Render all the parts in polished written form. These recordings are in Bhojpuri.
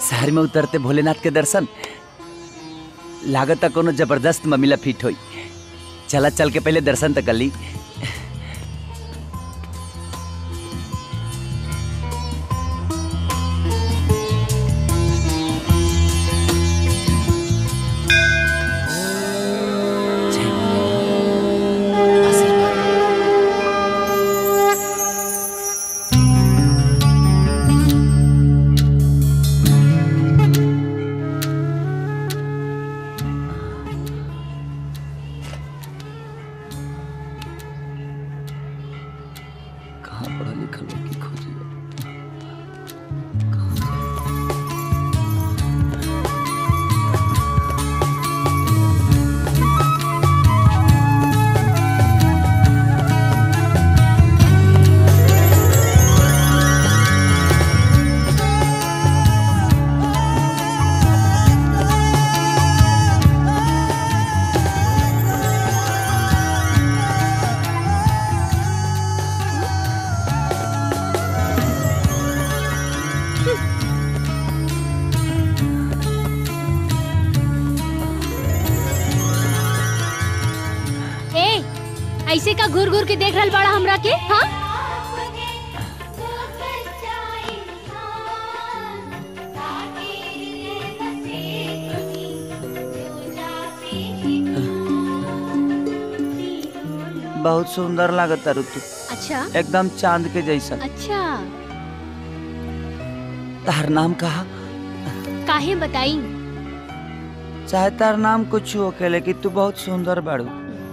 शहर में उतरते भोलेनाथ के दर्शन लागत कोनो जबरदस्त ममिला फिट होई। चला चल के पहले दर्शन तक कर ली। ऐसे का घूर घूर के देख रहल बड़ा हमरा के? हाँ बहुत सुंदर लागत तारू तू। अच्छा एकदम चांद के जैसा। अच्छा तार नाम कहा? काहे बताई? चाहे तार नाम कुछ हो के लेकिन तू बहुत सुंदर बाड़ू।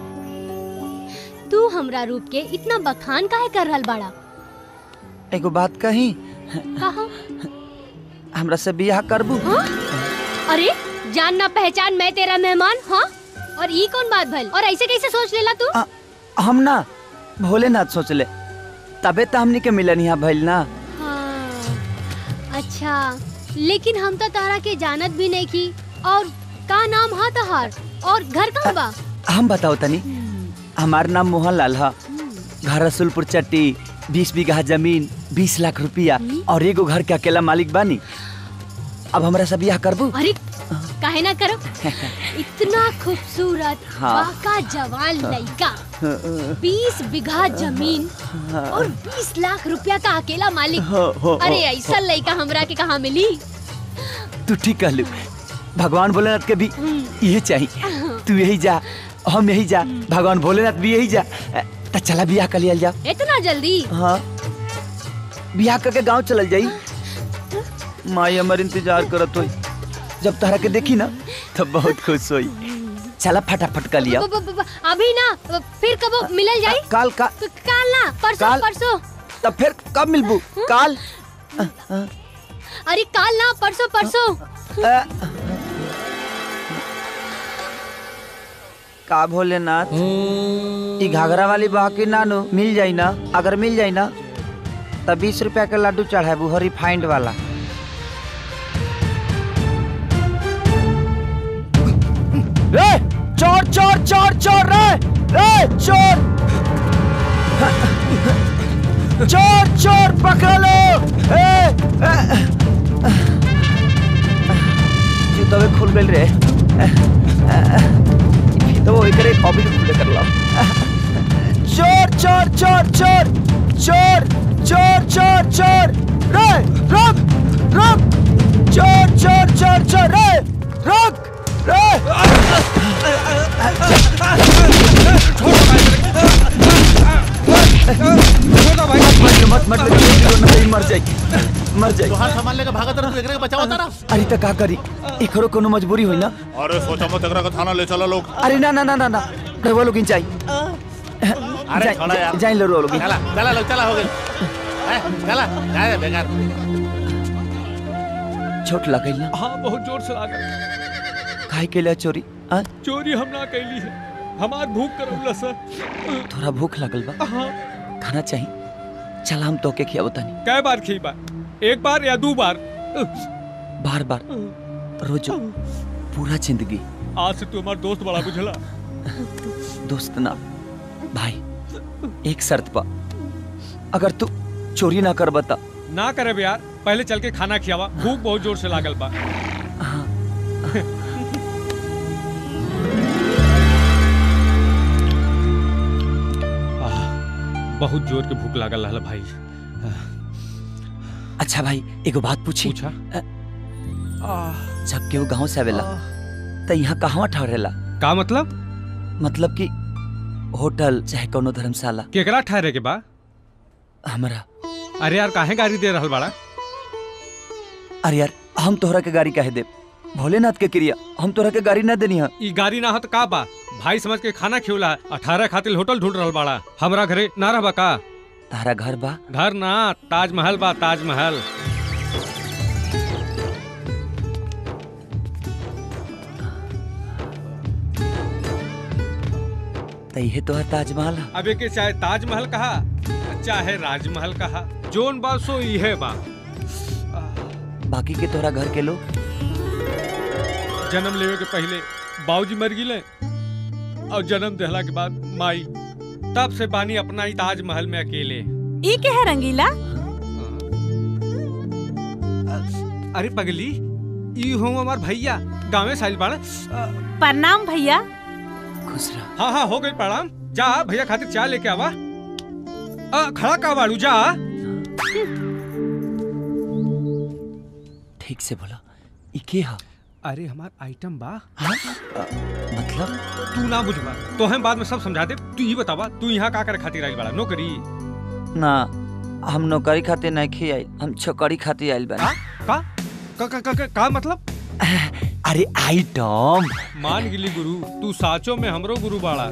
तू हमरा रूप के इतना बखान काहे कर रहल बाड़ा? एगो बात कही? कहा? हमरा से बियाह करबू? हाँ? अरे जान ना पहचान मैं तेरा मेहमान। हाँ और ये कौन बात भल? और ऐसे कैसे सोच लेला तू? हम ना भोलेनाथ सोच ले तबे तो हमनी के मिलन यहाँ भइल ना। हाँ, अच्छा लेकिन हम तो तारा के जानत भी नहीं की। और का नाम हा तहार और घर कहाँ बा? हम बताओ तनी। हमार नाम मोहन लाल है। घर रसूलपुर चट्टी, 20 बीघा जमीन, 20 लाख रुपया और एगो घर के अकेला मालिक बानी। अब हमरा से बियाह करबू? अरे काहे ना करो। इतना खूबसूरत बाका जवान लड़का, 20 बीघा जमीन और 20 लाख रुपया का अकेला मालिक। अरे ऐसा लड़का हमरा के कहाँ मिली? तू ठीक कहलू। भगवान भोलेनाथ के भी यही चाहिए। तू यही जा, हम यही जा, भगवान भोलेनाथ भी यही जा। तो चला बियाह कर लिया जा। इतना जल्दी? हाँ बियाह करके गांव चल जाई। माई हमार इंतजार करत होई। जब तारा के देखी ना तब बहुत खुश होई। चला फटाफट कर लिया। अभी ना फिर कब मिलल जाई? काल ना परसों। परसों तब फिर कब मिलबू? काल? अरे काल ना परसों। का भोलेनाथ ई घाघरा वाली बाकी नानो मिल जाई ना? अगर मिल जाई ना तब 20 रुपया के लड्डू चढ़ाबू रिफाइंड वाला। रे चोर चोर चोर चोर रे चोर चोर चोर पकड़ लो। जूता खुल गए रे। तो वो एकरे कॉपी खुले कर लो। चोर चोर चोर चोर चोर चोर चोर चोर रे रुक रुक। चोर चोर चोर चोर रे रुक रे। मत मत मर जाए मर जाए। तोहार सामान लेके भागा तरह एकरे के बचाओ तारा। अरे त का करी? एकरो कोनो मजबूरी होई ना। अरे सोचा मत एकरा के थाना ले चला लोग। अरे ना ना ना ना ना रवा लोग जाई। अरे छोड़ा यार। जाई लो लोग। चला चला लोग चला हो गए। चला जाए बेकार। छोट लगल ना? हाँ बहुत जोर से लागल। काहे केला चोरी? चोरी हम ना कैली है, हमार भूख करौला सर। थोड़ा भूख लगल बा? हाँ। खाना चाहिए? चल हम तो के खियाबो तनी। कै बार खियबा? एक बार या 2 बार? बार बार रोजो पूरा जिंदगी। आज से तू हमार दोस्त बड़ा बुझला। दोस्त ना भाई, एक शर्त पा। अगर तू चोरी ना कर बता। ना करे यार, पहले चल के खाना खियावा, भूख बहुत जोर से लागल बा। बहुत जोर के भूख लागल रहल भाई। अच्छा भाई एगो बात पूछी। पूछा। जब केहू गांव से आवेला त यहाँ कहवा ठहरेला? का मतलब? मतलब कि होटल चाहे कोनो धर्मशाला। केकरा ठहरे के बा? हमरा। अरे यार काहे गाड़ी दे रहल बाड़ा? अरे यार हम तोहरा के गाड़ी काहे दे? भोलेनाथ के क्रिया हम तोहरा के गाड़ी ना देनी है। ई गाड़ी ना हो तो का बा? भाई समझ के खाना खियोला, 18 खातिर होटल ढूंढ रहल बाड़ा। हमरा घरे ना रहबा का? तारा घर बा? घर ना, ताजमहल बा, ताजमहल। तइहे तोहर ताजमहल है। अब के चाहे ताजमहल कहा चाहे राजमहल कहा, जोन बा सो इहे बा। बाकी के तोहरा घर के लोग? जन्म लेवे के पहले बाबूजी मर गिले और जन्म देहला के बाद माई। तब से बानी अपना ही ताजमहल में अकेले। ई के है रंगीला? अरे पगली, ई हो हमार भैया, गाँव से आइल बाड़ा। प्रणाम भैया। खुश रह। हाँ हाँ हो गई प्रणाम। जा भैया खातिर चाय लेके आवा। खड़ा का बाड़ू जा। ठीक से बोला। ई के हा? अरे हमार आइटम बा। मतलब? तू ना बुझबा तो हम बाद में सब समझा दे। तू ही बतावा, तू यहाँ का करे खातिर आइल बाड़ा? नौकरी? ना हम नौकरी खातिर नहीं खी आइल, हम छोकरी खातिर आइल बानी। का मतलब? अरे आइटम। मान गिली गुरु, तू साचो में हमरो गुरु बाड़ा।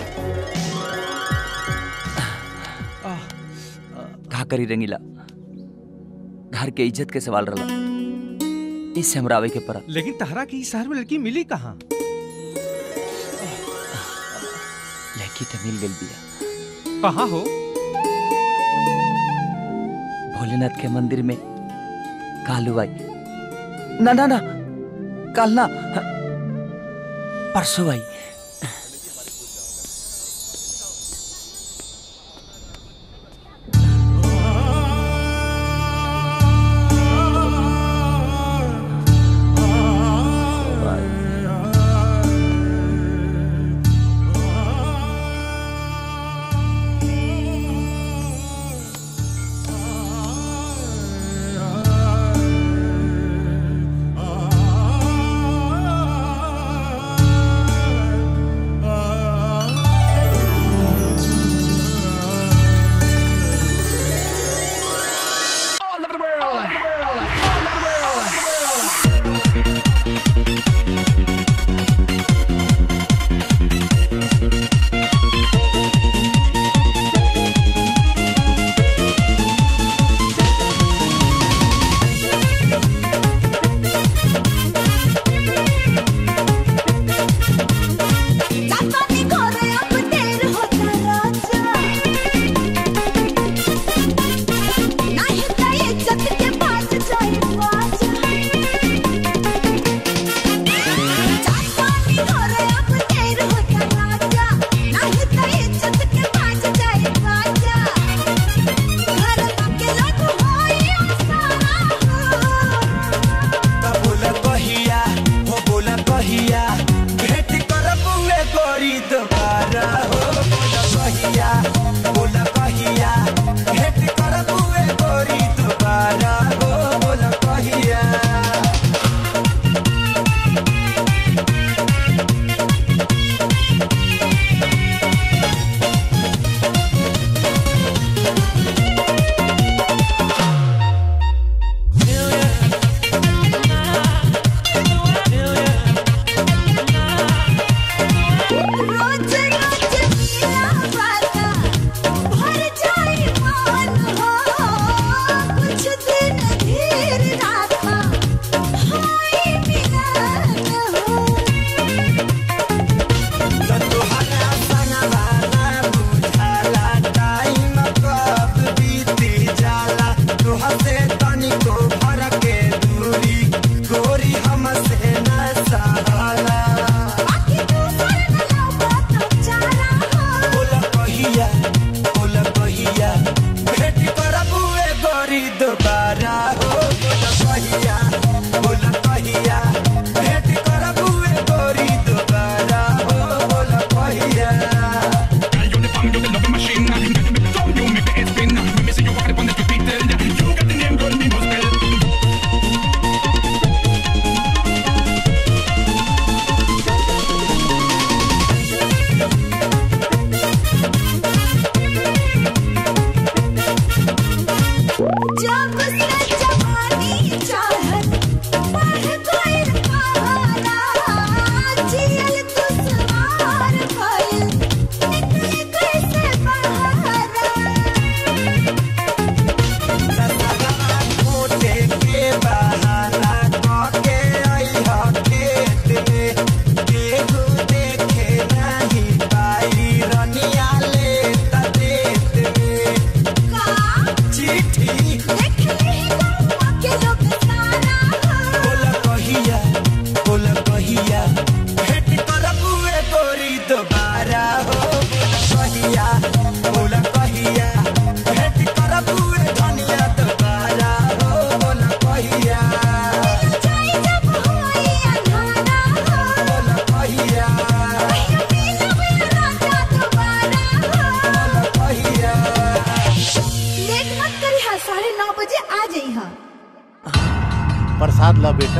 का करी रंगीला, घर के इज्जत के सवाल रहा, इससे हमरा आवे के पड़ा। लेकिन तहरा की शहर में लड़की मिली कहाँ? लड़की तो मिल गई बिया। कहाँ हो? भोलेनाथ के मंदिर में कालू आई। ना ना ना काल ना, परसों आई।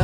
अच्छा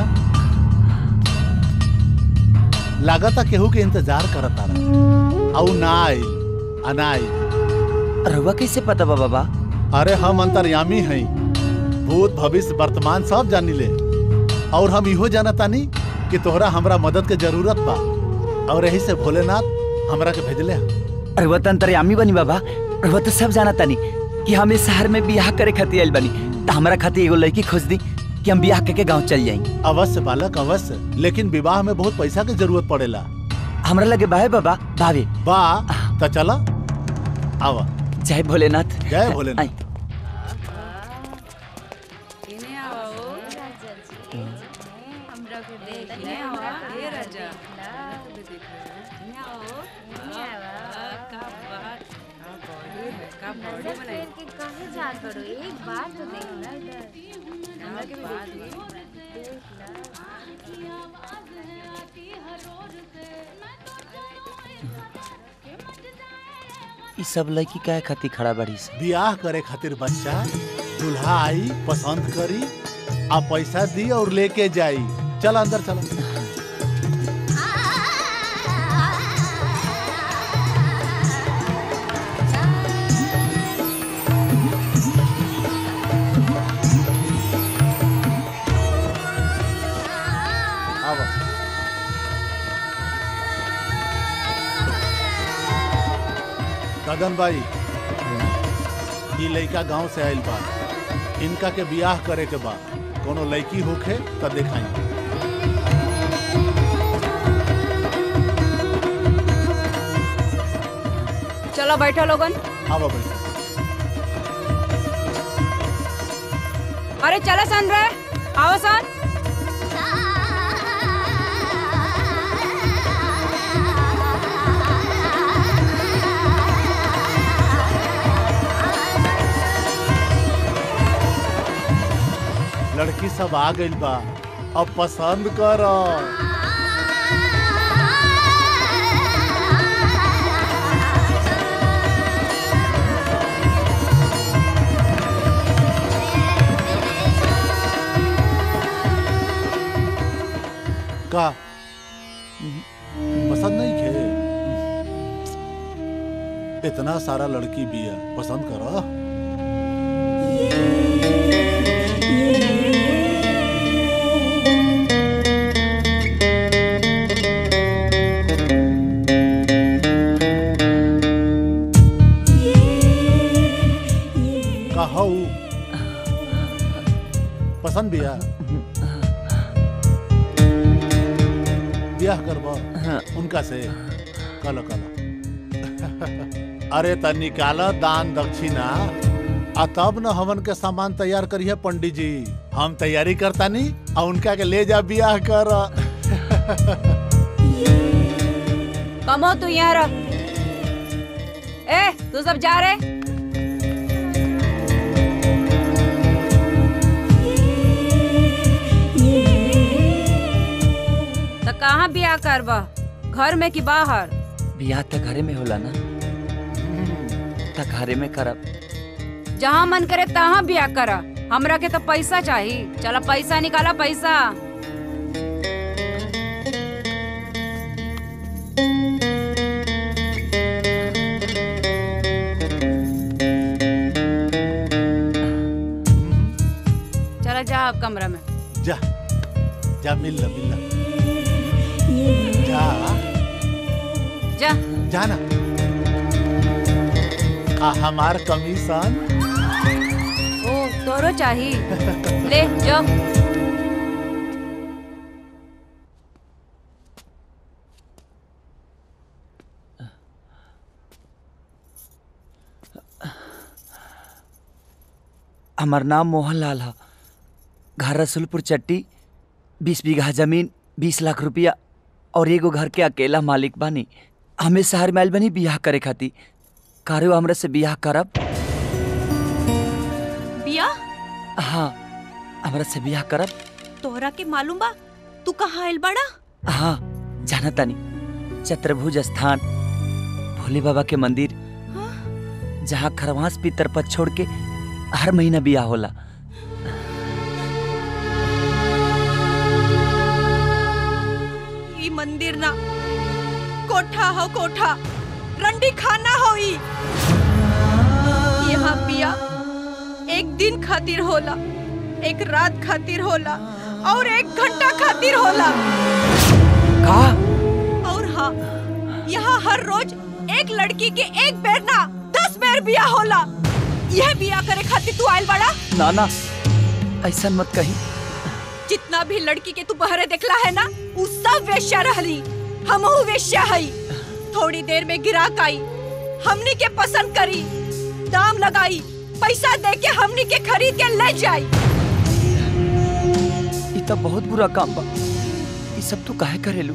लागता केहू के इंतजार करता रहा और ना आई। रहुआ कैसे पता बा बाबा? अरे हम अंतर्यामी हैं, भूत भविष्य वर्तमान सब जानी ले। और हम इहो जानतानी कि तोहरा हमरा मदद के जरूरत बा और यही से भोलेनाथ हमरा के भेजले। रहुआ तो अंतर्यामी बनी बाबा। रहुआ तो सब जानता नहीं कि हम इस शहर में बियाह करे खातिर आइल बनी, तो हमरा खातिर एगो लड़की खोज दी कि हम बियाह करके गांव चल जाएंगे। अवश्य बालक अवश्य, लेकिन विवाह में बहुत पैसा की जरूरत पड़ेला। हमरा लगे बाहे बाबा भावे बा तो चला आवा। जय भोलेनाथ। जय भोलेनाथ। ई सब लड़की काहे खातिर खड़ा बड़ी से? बियाह करे खातिर बच्चा दूल्हा आई पसंद करी आ पैसा दी और लेके जाई। चल अंदर चला। गगन भाई, ये लड़का गांव से आइल बा, इनका के बियाह करे के बा। कोनो लड़की होखे तो दिखाई। चलो बैठो लोगन। आवा बैठो। अरे चलो सन रे, आओ सन। लड़की सब आ गइल बा, अब पसंद कर। का पसंद नहीं खे? इतना सारा लड़की बिया, पसंद करो। पसंद बिया ब्याह करबो उनका से कलो अरे त निकाल दान दक्षिणा आ तब न हमन के सामान तैयार करिए पंडित जी। हम तैयारी करता नहीं आ उनका के ले जा बियाह कर। कमो तू यहाँ रह। ए तू सब जा रहे? कहाँ बियाह करबा, घर में कि बाहर? बियाह तो घरे में होला ना, तो घरे में करब। जहाँ मन करे तहाँ बियाह करा। हमरा के तो पैसा चाहिए। चला पैसा निकाला, पैसा। चला जा अब कमरा में। जा जा मिल ला जा जाना। आ हमार कमीशन ओ तोरो चाहिए, ले जाओ। हमार नाम मोहनलाल है। घर रसूलपुर चट्टी, 20 बीघा जमीन, 20 लाख रुपया और एगो घर के अकेला मालिक बानी। हमें शहर में आइल बनी बियाह करे खातिर। कारो हमरा से बियाह करब? बियाह? हाँ, हमरा से बियाह करब। तोहरा के मालूम बा तू कहाँ आइल बड़ा? हाँ जाना तानी, चतुर्भुज स्थान, भोले बाबा के मंदिर। हाँ? जहाँ खरवास पितर पर छोड़ के हर महीना बियाह होला। कोठा हो कोठा, रंडी खाना होई। यहाँ पिया एक दिन खातिर होला, एक रात खातिर होला और 1 घंटा खातिर होला। का? और हाँ, यहाँ हर रोज एक लड़की के 1 बेर ना 10 बेर बिया होला। यह बिया करे खातिर तू आयल बड़ा? ना ना, ऐसा मत कही। जितना भी लड़की के तू बहरे देखला है ना, उ सब वेश्या रहली। हमहू वेश्या हई। थोड़ी देर में गिराक आई, हमनी के पसंद करी, दाम लगाई, पैसा दे के हमनी के खरीद के ले जाई। ये तो बहुत बुरा काम बा। ये सब तू काहे करेलू?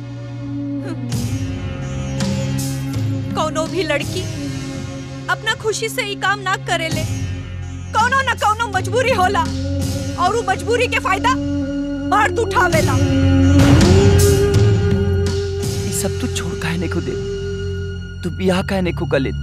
कौनो भी लड़की अपना खुशी से ये काम ना करेले। कौनो न कौनो मजबूरी होला और वो मजबूरी के फायदा मर्द उठावेला। ये सब तू छोड़ काहे नहीं को दे? तू बियाह काहे नहीं को कले?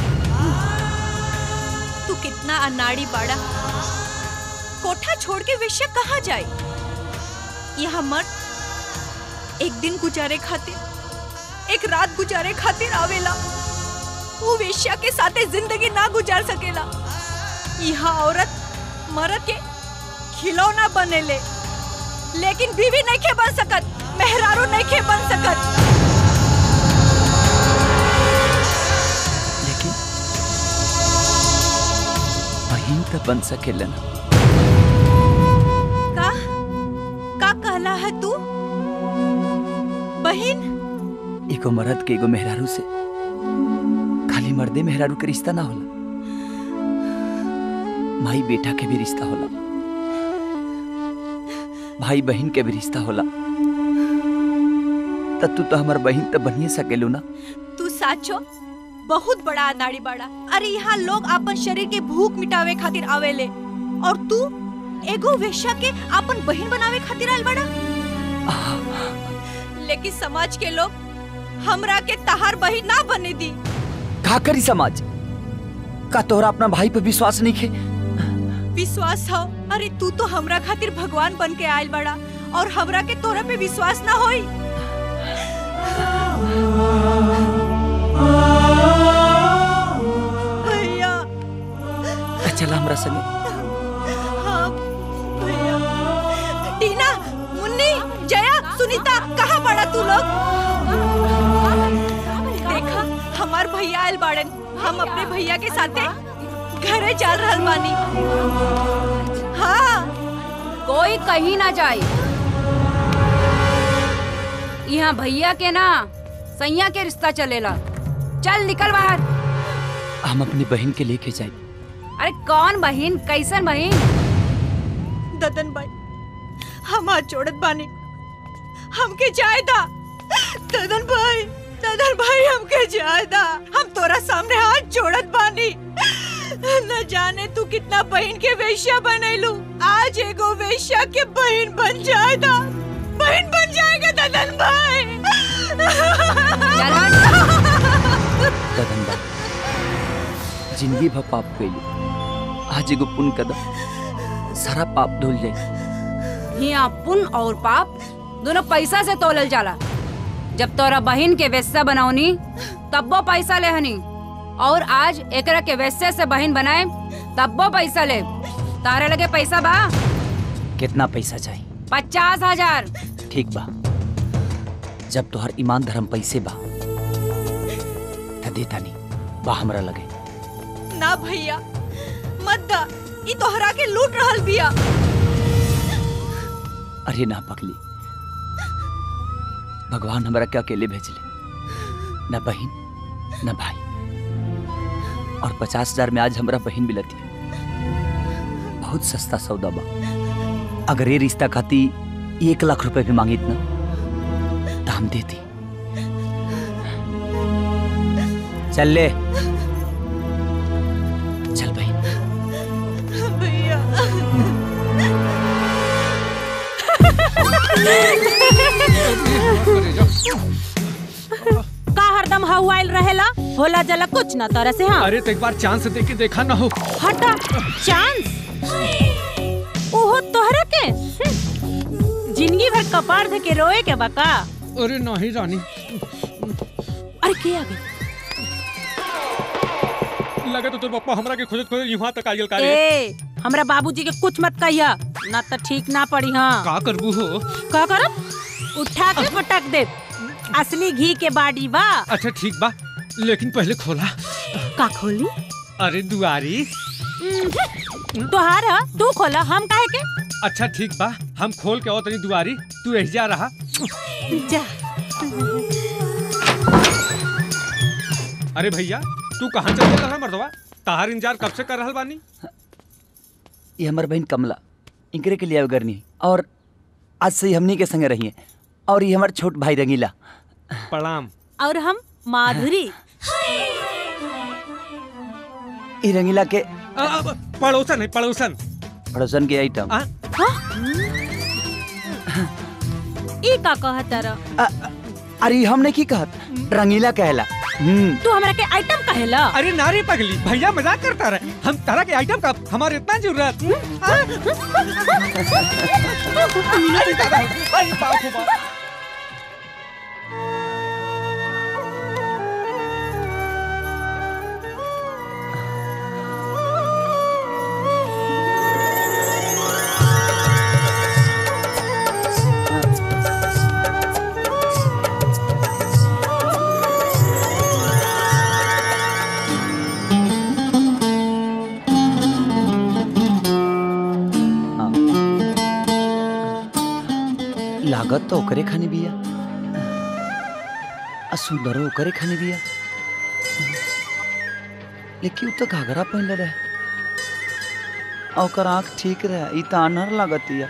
तू कितना अनाड़ी बाड़ा। कोठा छोड़ के वेश्या कहाँ जाए? यहाँ मर्द एक दिन गुजारे खातिर, एक रात गुजारे खातिर आवेला। वो वेश्या के साथे जिंदगी ना गुजार सकेला। यहाँ औरत मर्द के खिलौना बनेले, लेकिन बीवी नहीं के बन सकत, मेहरारू नहीं के बन सकत। लेकिन बहन तो बन सकेलन। का कहला है तू? बहन? एगो मर्द के एगो मेहरारू से खाली मर्दे मेहरारू के रिश्ता ना होला, माई बेटा के भी रिश्ता होला, भाई बहन के भी रिश्ता होला। तू तो हमार बहन तो बनिए सकेलू ना? तू साचो बहुत बड़ा अनाड़ी बाड़ा। अरे यहाँ लोग अपन शरीर के भूख मिटावे खातिर आवेले और तू एगो वेश्या के अपन बहन बनावे खातिर आयल बाड़ा। लेकिन समाज के लोग हमरा के तहार बहन ना बने दी। का करी समाज? का तोहरा अपना भाई पे विश्वास नहीं खे? विश्वास हो? अरे तू तो हमरा खातिर भगवान बन के आयल बड़ा और हमरा के तोरा पे विश्वास ना होई। भैया चला हमरा संगे। हाँ भैया। टीना, मुन्नी, जया, सुनीता, कहाँ बड़ा तू लोग? देखा हमार भैया आयल बाड़न। हम अपने भैया के साथे घरे चल रहल बानी। हाँ, कोई कहीं ना जाए। यहाँ भैया के ना सैया के रिश्ता चलेला। चल निकल बाहर। हम अपनी बहन के लेके जाए। अरे कौन बहन? कैसन बहन? ददन भाई, हम हाथ जोड़त बानी, हमके जाए दा। ददन भाई हमके जाए दा। हम तोरा सामने हाथ जोड़त बानी। न जाने तू कितना बहन के वेश्या बनैलू, आज एगो वेश्या के बहन बन जाए दा। बहन बन जाएगा ददन भाई। ददन भाई जिंदगी भर पाप कैली, आज एगो पुण्य कदम सारा पाप धुल जाए। यहाँ पुण्य और पाप दोनों पैसा से तोलल जाला। जब तोरा बहन के वेश्या बनाओनी तब वो पैसा ले हनी, और आज एकरा के वेश्या से बहन बनाए तब वो पैसा ले। तारे लगे पैसा बा? कितना पैसा चाहिए? 50,000। ठीक बा, जब तोहर ईमान धर्म पैसे बा त देता नहीं बा हमरा लगे। ना भैया मत दा, ई तोहरा के लूट रहल बिया। अरे ना पगली, भगवान हमरा के अकेले भेजले, न बहन न भाई। और 50,000 में आज हमरा बहन मिलती है। बहुत सस्ता सौदा बा। अगर ये रिश्ता खाती 1 लाख रुपए भी मांगी ना तो हम देती। चल ले, चल बहन। भैया का हरदम हवाइल रहेला? होला जला कुछ ना तरह से। हाँ अरे तो एक बार चांस दे के देखा ना हो। हटा चांस। ओहो तोहरा के जिंदगी भर कपार धके रोए के बका। अरे नहीं रानी। अरे के आ गई? लगा तो तोर पप्पा हमरा के खोजत खोजत यहाँ तक आइल का रे। ए हमरा बाबूजी के कुछ मत कहिया, ना तो ठीक ना पड़ी। हाँ का करबू हो? का करब? उठा के पटक दे। असली घी के बाड़ी बा। अच्छा ठीक बा, लेकिन पहले खोला। का खोली? अरे दुआरी। तोहार है, तू खोला, हम काहे के? अच्छा ठीक बा, हम खोल के और तनी दुआरी, तू एहिजा रहा। जा। अरे भैया तू कहाँ चल रहा मर्दवा? ताहार इंतजार कब से कर रहल बानी। ये हमार बहन कमला इनकरे के लिए आवे करनी और आज से ही हमनी के संग रही है। और ये हमार छोट भाई रंगीला। प्रणाम। और हम माधुरी। ये रंगीला के पड़ोसन है, पड़ोसन। पड़ोसन के आइटम। ई का कहत रह? अरे हमने की कहत, रंगीला कहला। तू हमरा के आइटम कहेला? अरे नारी पगली, भैया मजाक करता रहे। हम तरह के आइटम का हमारे इतना जरूरत। लागत तो ओकरे खानी बिया, सुंदर ओकरे खानी बिया, लेकिन उ तो घाघरा पहन रहे और ओकर आँख ठीक रहे। ई तो अनहर लागतिया।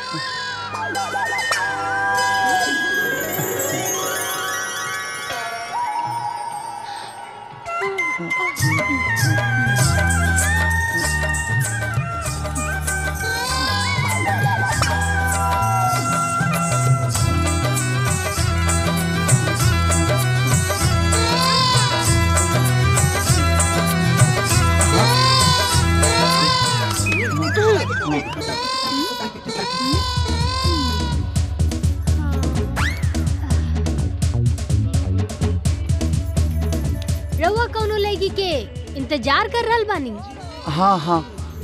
रउआ कौनो लड़की के इंतजार कर रहल बानी? हाँ हाँ।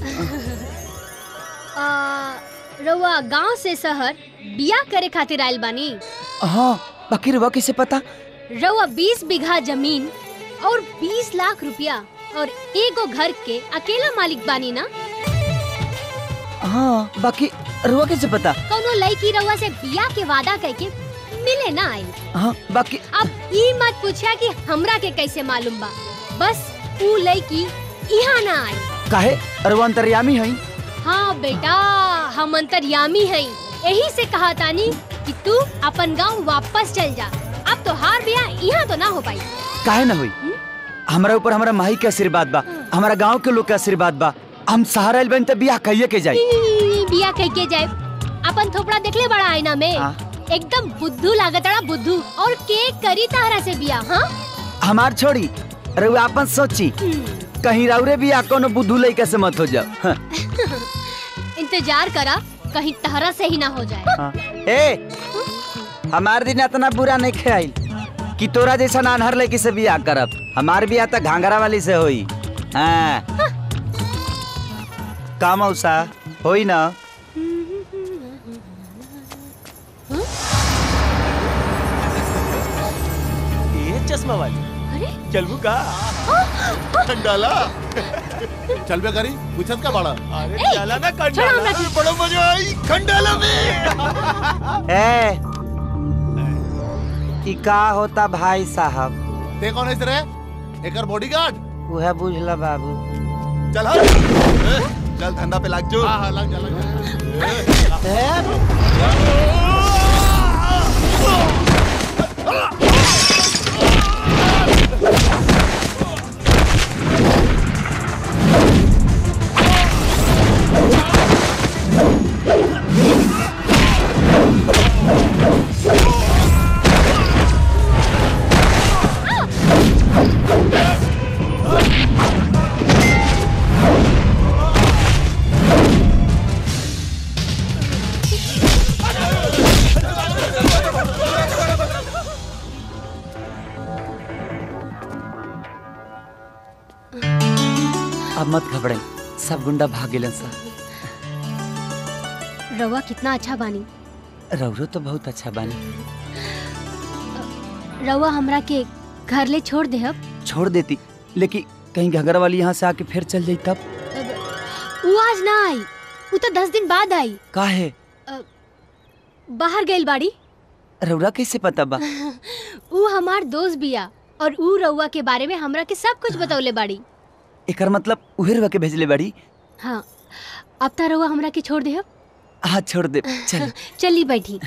रउआ गांव से शहर बिया करे खातिर आइल बानी? हाँ, बाकी रउआ कैसे पता? रउआ 20 बीघा जमीन और 20 लाख रुपया और एगो घर के अकेला मालिक बानी ना? हाँ, बाकी रउआ कैसे पता? कौनो लड़की रउआ से बिया के वादा करके मिले ना आई। हाँ, बाकी अब ये मत पूछा कि हमरा के कैसे मालूम बा, बस ऊ लड़की यहाँ ना आई। काहे? रउआ अंतर्यामी है? हाँ बेटा, हम अंतर्यामी हैं। यही से कहा तानी कि तू अपन गांव वापस चल जा। अब तो हार बिया यहाँ तो ना हो पाई। काहे ना हुई? हमारा ऊपर हमारा माही के आशीर्वाद बा, हमारा गांव के लोग के आशीर्वाद बा। हम सहारा बन त बियाह कहिए के जाई। बियाह कह के जाए। अपन थोपड़ा देखले बड़ा आईना में, एकदम बुद्धू लागतड़ा बुद्धू। और के करी तारा से बियाह? हाँ, हमार छोड़ी रउआ अपन सोची, कहीं राउरे बियाह कोनो बुद्धू लइका से मत हो जाओ। इंतजार करा, कहीं तहरा से ही ना हो जाए। ए, हमार दिन इतना बुरा नहीं खेल कि तोरा जैसा नानहर लड़की से बियाह करब। हमार बियाह तो घाघरा वाली से होई। हाँ। का मौसा होई ना? ये चश्मा वाली अरे चलबू का? डाला चल बे करी पूछत का बड़ा। अरे चला ना खंडाला, बड़ा मजा आई खंडाला में। ए, कि का होता भाई साहब? ते कौन है रे? एकर बॉडीगार्ड? वह बुझला बाबू। चल चल धंधा पे लाग जो। हाँ हाँ लग जा लग जा। आप मत घबराई, सब गुंडा भाग गेलन सा। रवा कितना अच्छा बानी। रउरो तो बहुत अच्छा बानी। रवा हमरा के घर ले छोड़ दे। छोड़ देती, लेकिन कहीं घगरा वाली यहाँ से आके फिर चल जाई तब। वो आज ना आई, वो तो 10 दिन बाद आई। काहे? बाहर गइल बाड़ी। रउरा कैसे पता बा? वो हमार दोस्त बिया और ऊ रउआ के बारे में हमरा के सब कुछ बतौले बाड़ी। एकर मतलब उहे रउआ के भेजले बाड़ी? हाँ, अब तो रउआ हमरा के छोड़ दे। हाँ छोड़ दे, चल। चली बैठी।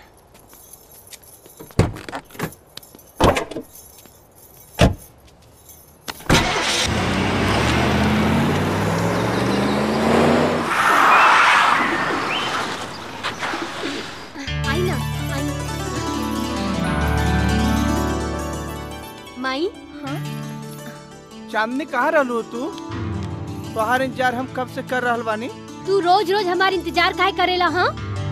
माई। हाँ? चांदनी कहाँ रहलू तू? तोहार इंतजार हम कब से कर रहल बानी। तू रोज रोज हमार इंतजार काहे करेला? हाँ,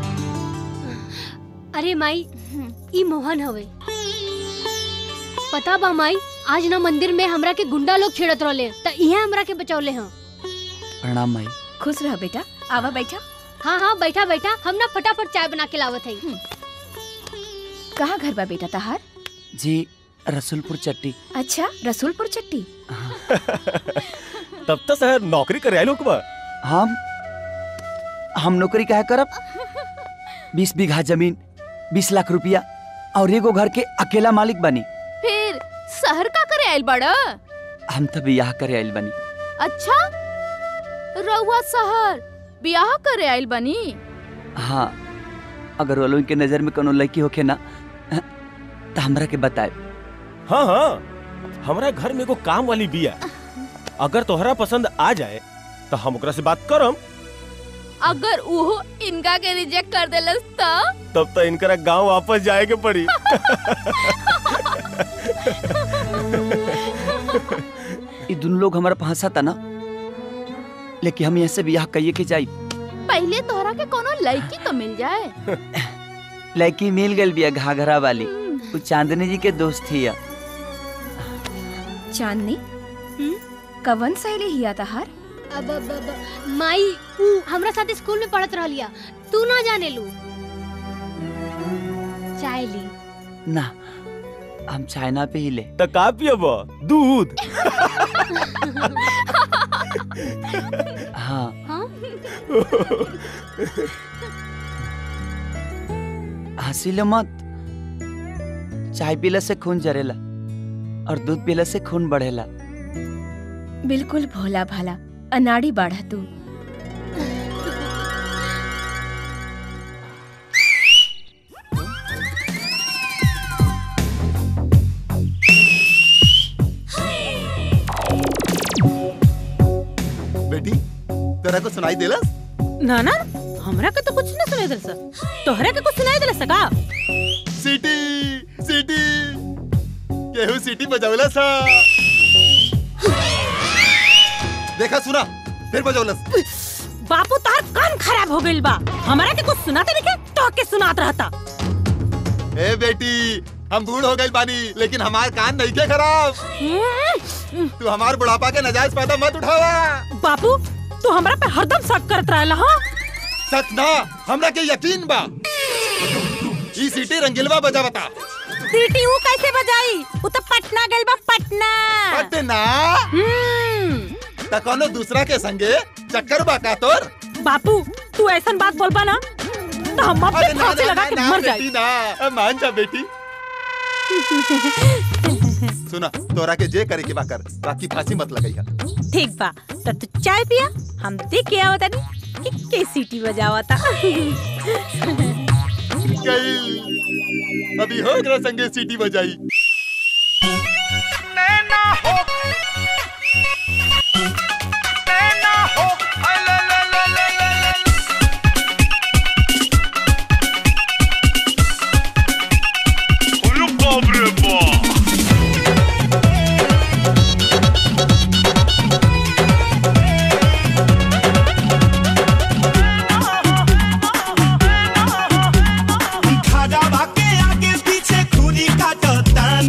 अरे माई, ई मोहन हवे। पता बा माई, आज ना मंदिर में हमरा के गुंडा लोग छेड़त रहले, त इहे हमरा के बचौले हैं। प्रणाम माई। खुश रह बेटा, आवा बैठा। हाँ हाँ बैठा बैठा, हम ना फटाफट चाय बना के लावत है। कहाँ घर बा बेटा तहार? जी रसूलपुर चट्टी। अच्छा, रसूलपुर चट्टी। तब तो शहर नौकरी करे आए लोग बा। हम नौकरी काहे करब? 20 बीघा जमीन, 20 लाख रुपया और एगो घर के अकेला मालिक बनी। फिर शहर का करे आइल बड़ा? हम तो बियाह करे आइल बनी। अच्छा, रउआ शहर बियाह करे आइल बनी? हाँ, अगर वो लोग के नजर में कोनो लड़की होखे ना तो हमरा के बताए। हाँ हाँ, हमारा घर में एगो काम वाली बिया, अगर तोहरा पसंद आ जाए तो हम ओकरा से बात करम। अगर वो इनका के रिजेक्ट कर देलस तब तो इनकरा गांव वापस जाए के पड़ी। ये दोनों लोग हमारा फंसा था ना, लेकिन हम यहाँ से बियाह कहिए के जाई। पहले तोहरा के कोनो लड़की तो मिल जाए। लड़की मिल गई बिया, घाघरा वाली। वो चांदनी जी के दोस्त थी। चांदनी? कवन सहेली हिया तहार? माई, ऊ हमरा साथ स्कूल में पढ़त रहलिया, तू ना जाने लू। चाय ली ना, हम चाइना पे ही ले। तो का पियब? दूध। हाँ। हंसी लो मत। चाय पीला से खून जरेला और दूध पीला से खून बढ़ेला। बिल्कुल भोला भाला अनाड़ी बाढ़ा तू। बेटी, तेरा को सुनाई देलस? ना ना, हमरा के तो कुछ न सुनाई देलस। तोहरा के कुछ सुनाई देलस का? सीटी सीटी, केहू सीटी बजावलस। देखा सुना, फिर बजावलस। बापू तार कान खराब हो गइल बा, हमरा के कुछ सुनाते नहीं, तो के सुनात रहता। ए बेटी, हम बूढ़ हो गए बानी, लेकिन हमार कान नहीं के खराब। तू हमार बुढ़ापा के नजायज फायदा मत उठावा। बापू, तू हमरा पे हरदम शक करत रहला। हाँ, शक ना, हमरा के यकीन बा। ई सीटी रंगीलवा बजा बता। सीटी वो कैसे बजाई? वो तो पटना गइल बा, पटना। पटना? त कोनो दूसरा के संगे चक्कर बा का तोर? बापू, तू ऐसन बात बोलबा ना तो हम अपने फांसी लगा के मर जाई। ना, मान जा बेटी। सुना, तोरा के जे करे के बा कर, बाकी फांसी मत लगाई है। ठीक बा, तब तू चाय पिया, हम देख के आवता नहीं कि के सीटी बजावता। गई, अभी हो गया संगे सीटी बजाई। खाजा भागे आगे पीछे खूनी का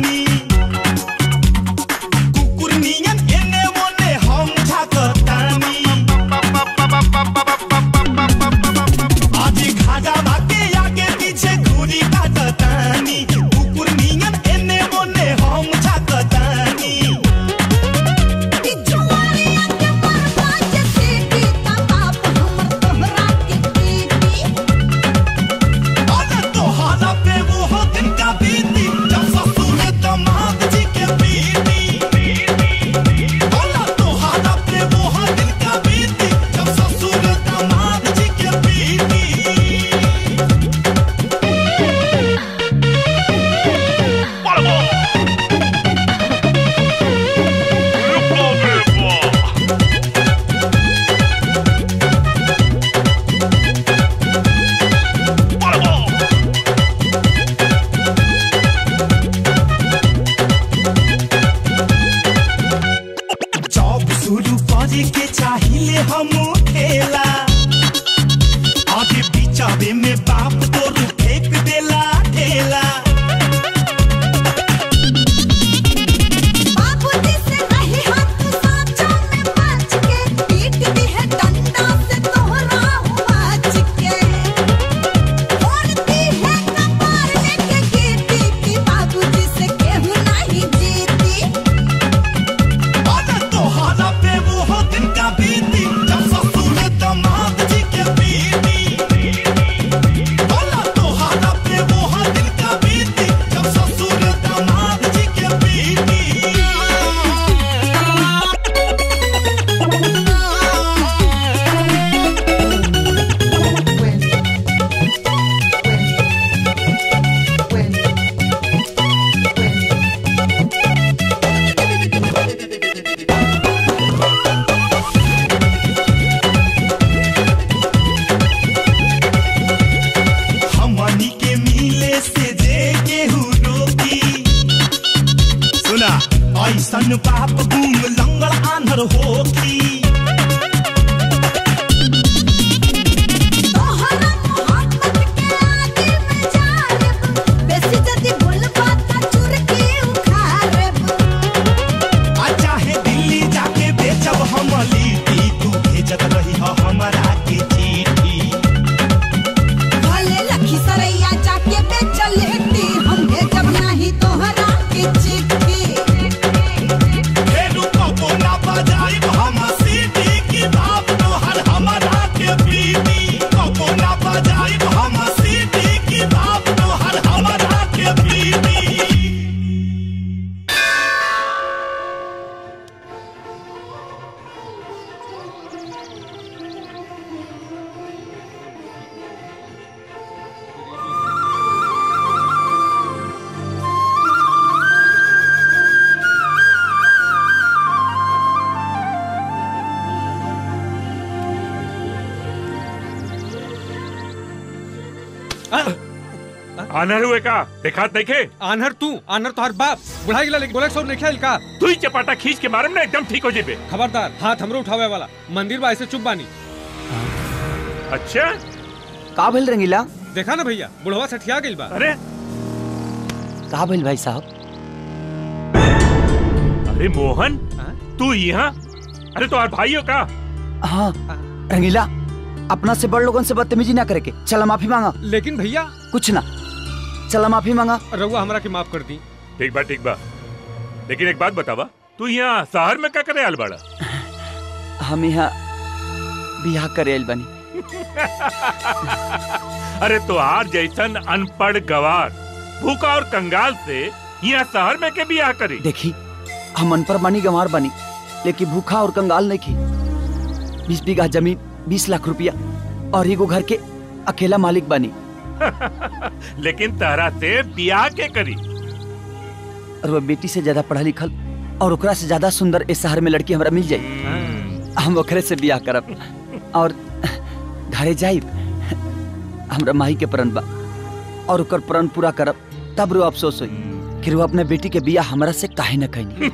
मिले से जे केहू रोकी। सुना ऐसन पाप बूम लंगड़ आंधर होकी। आनहर हुए का देखा देखे आनहर तू आनहर तो हर बाप बुढ़ा गिला लेकिन बोले सब नहीं खेल का तू ही चपाटा खींच के मारम ना एकदम ठीक हो जेबे। खबरदार हाथ हमरो उठावे वाला मंदिर बा ऐसे चुप बानी। अच्छा का भइल रंगीला? देखा ना भैया बुढ़वा सठिया गइल बा। अरे का भइल भाई साहब? अरे मोहन तू यहाँ? अरे तो भाई हो का? हाँ रंगीला अपना से बड़ लोगन से बदतमीजी ना करे के। चला माफी मांगा। लेकिन भैया कुछ ना चला माफी मांगा। रउआ हमरा के माफ कर दी। ठीक बा लेकिन एक बात बतावा तू यहाँ शहर में क्या करे आल बाड़ा? हम यहाँ बियाह करे आइल बनी। अरे तो आज जैसन अनपढ़ गवार भूखा और कंगाल से यहाँ शहर में के बियाह करी। देखी हम अनपढ़ बनी गंवार बनी लेकिन भूखा और कंगाल नहीं की। 20 बीघा जमीन 20 लाख रुपया और एगो घर के अकेला मालिक बनी। लेकिन तारा से बियाह के करी? और वो बेटी से ज्यादा पढ़ा लिखल और ओकरा से ज्यादा सुंदर इस शहर में लड़की हमरा मिल जाई। हम ओकरे से बियाह करब और घरे जाइब। हमरा माही के प्रण बा और ओकर प्रण पूरा करब तब रो अफसोस होई कि वो अपने बेटी के बियाह हमरा से काहे न कइनी।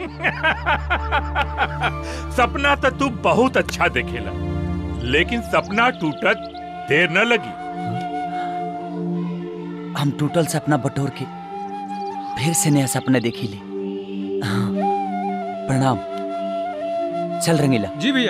सपना तो तू बहुत अच्छा देखेला लेकिन सपना टूटत देर न लगी। हम टूटल सपना बटोर के फिर से नया सपना देखी ले। हाँ, प्रणाम। चल रंगीला। जी भैया।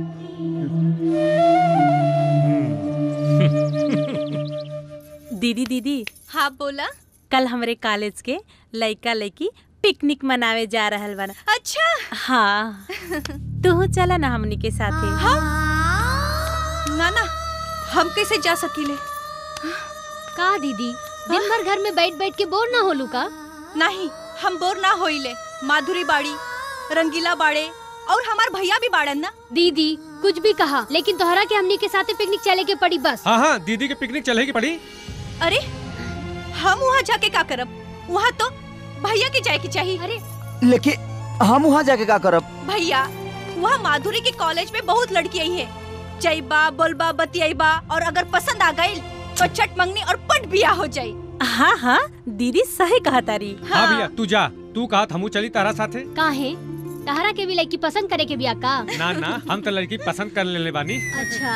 दीदी हाँ बोला। कल हमरे कॉलेज के लइका लइकी पिकनिक मनावे जा रहल बना। अच्छा हाँ तू चला ना हमनी के साथे। हाँ ना हम कैसे जा सकीले? का दीदी दिन भर घर में बैठ बैठ के बोर ना होलू का? नहीं हम बोर ना होइले। माधुरी बाड़ी रंगीला बाड़े और हमार भैया भी बाड़न ना। दीदी कुछ भी कहा लेकिन तोहरा के हमनी के साथे पिकनिक चले के पड़ी बस। हाँ दीदी के पिकनिक चले की पड़ी। अरे हम वहाँ जाके का करब? वहाँ तो भैया के जाए की चाहिए। अरे लेकिन हम वहाँ जाके का करब? भैया वहाँ माधुरी के कॉलेज में बहुत लड़की आई है। जाइबा बोलबा बतियाइबा और अगर पसंद आ गई तो चट मंगनी और पट बियाह हो जाई। हाँ दीदी सही कहा तारी। हाँ भैया तू जा। तू कहा हमू चली तारा साथे। काहे तहरा के भी लड़की पसंद करे के बिया का? ना हम तो लड़की पसंद कर लेने बानी। अच्छा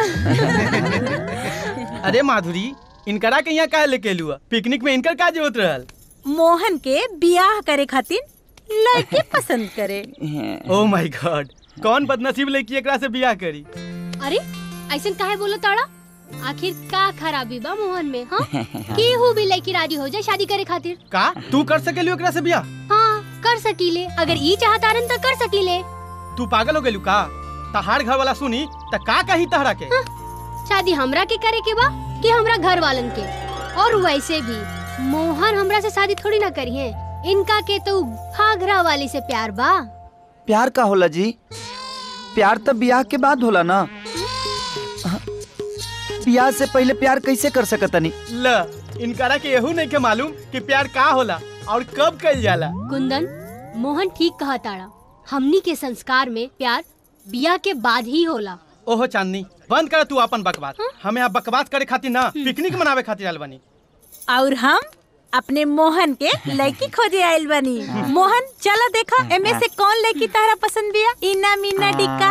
अरे माधुरी इनकरा के यहाँ काहे लेके लुआ? पिकनिक में इनकर का जरूरत रहल? मोहन के बियाह करे खातिर लड़के पसंद करे। ओह माय गॉड कौन बदनसीब लड़की एकरा से बियाह करी? अरे ऐसा काहे बोलो ताड़ा? आखिर का खराबी बा मोहन में? हाँ केहू भी लड़की राजी हो जाए शादी करे खातिर। का तू कर सकेलू एकरा से बियाह? हाँ कर सकीले अगर ई चाहतारन तो कर सकीले। तू पागल हो गेलू का? तहार घर वाला सुनी त का कही तहरा के? शादी हमरा के करे के बा कि हमरा घर वालन के? और वैसे भी मोहन हमरा से शादी थोड़ी ना करी है। इनका के तो घाघरा वाली से प्यार बा। प्यार का होला जी? प्यार तो ब्याह के बाद होला ना। ब्याह से पहले प्यार कैसे कर सकतनी? ल इनकरा के यहू नहीं के मालूम कि प्यार का होला और कब कइल जाला। कुंदन मोहन ठीक कहा ताड़ा। हमनी के संस्कार में प्यार बियाह के बाद ही होला। ओहो चांदनी बंद कर तू अपन बकवास। हम यहाँ बकवास करे खातिर ना पिकनिक मनावे खातिर आल बनी। और हम अपने मोहन के लड़की खोजे आयल बनी। मोहन चलो देखो एमे से कौन लड़की तारा पसंद बिया। इना मीना डिक्का।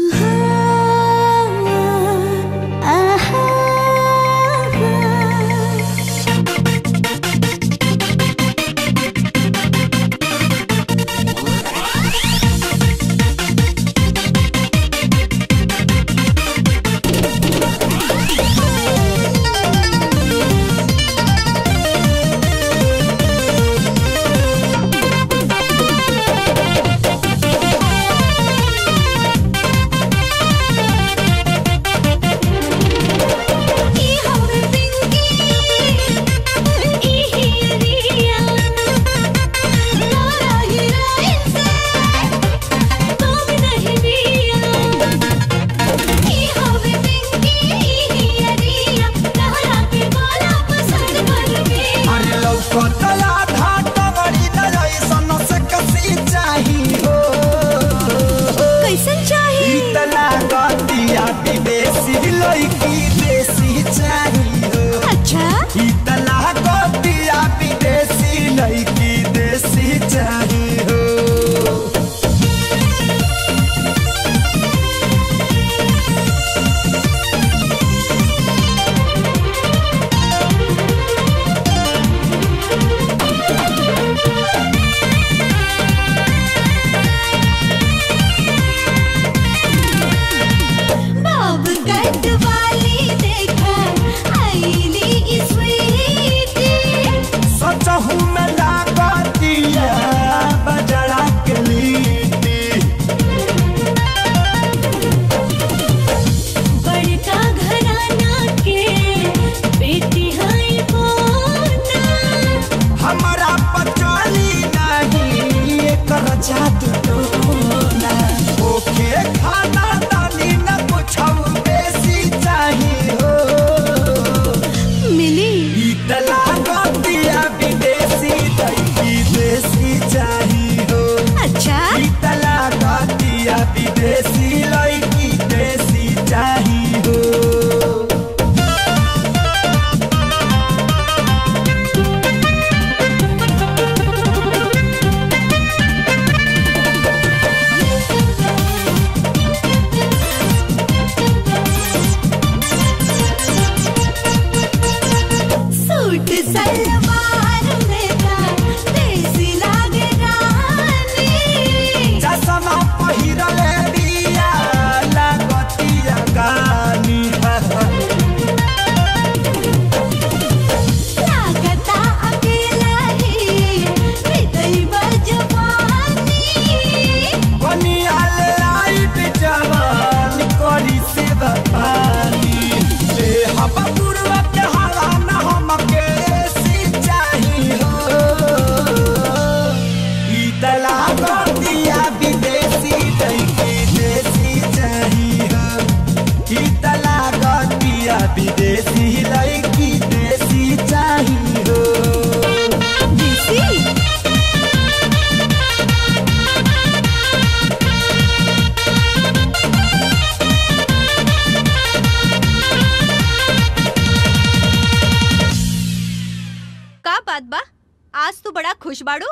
खुश बाड़ू?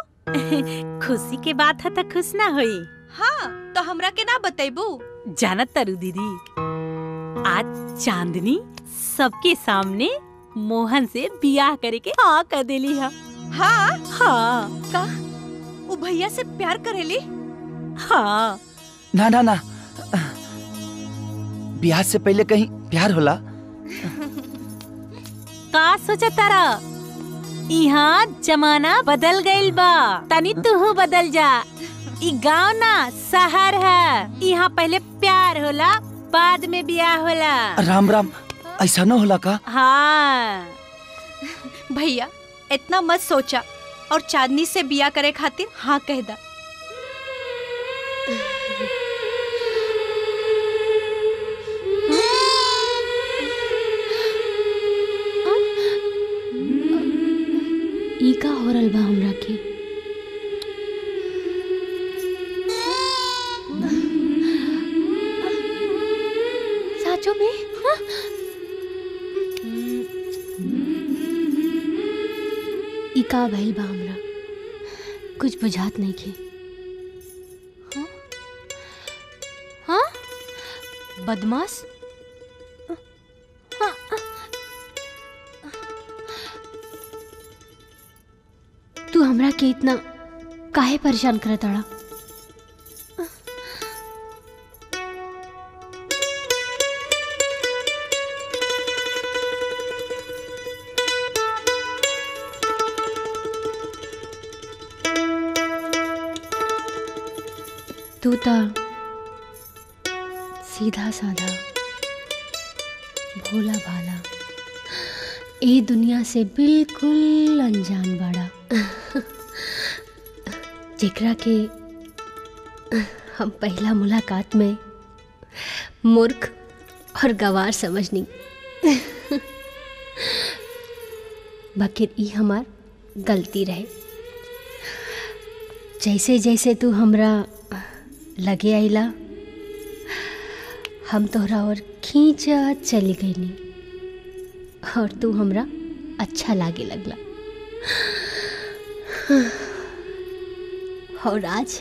खुशी के बात है तो खुश ना होई। हाँ तो हमरा के ना बतेबू? जानत तारू दीदी, आज चांदनी सबके सामने मोहन से बियाह करे के हाँ कर देली है। हाँ हाँ का वो भैया से प्यार करेली? हाँ ना ना ना, बियाह से पहले कहीं प्यार होला? का सोचा तारा? यहाँ जमाना बदल गइल बा, तनी तू बदल जा। ई गाँव ना शहर है, यहाँ पहले प्यार होला बाद में बियाह होला। राम राम, ऐसा न होला का? हाँ भैया इतना मत सोचा और चांदनी से बियाह करे खातिर हाँ कह दा। ई का हो रहल बा हमरा के? साचो में? ई का भइल बा हमरा कुछ बुझात नहीं के। हाँ? हाँ? बदमाश? हाँ? तू हमरा के इतना काहे परेशान करताड़ा? तू तो सीधा साधा भोला भाला ए दुनिया से बिल्कुल अनजान बाड़ा जेकरा के हम पहला मुलाकात में मूर्ख और गवार समझनी बकिर ई हमार गलती रहे। जैसे जैसे तू हमरा लगे आइला हम तोहरा और खींचत चली गईनी और तू हमरा अच्छा लागे लगला। और आज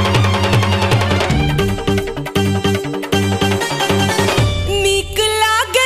नीक लाग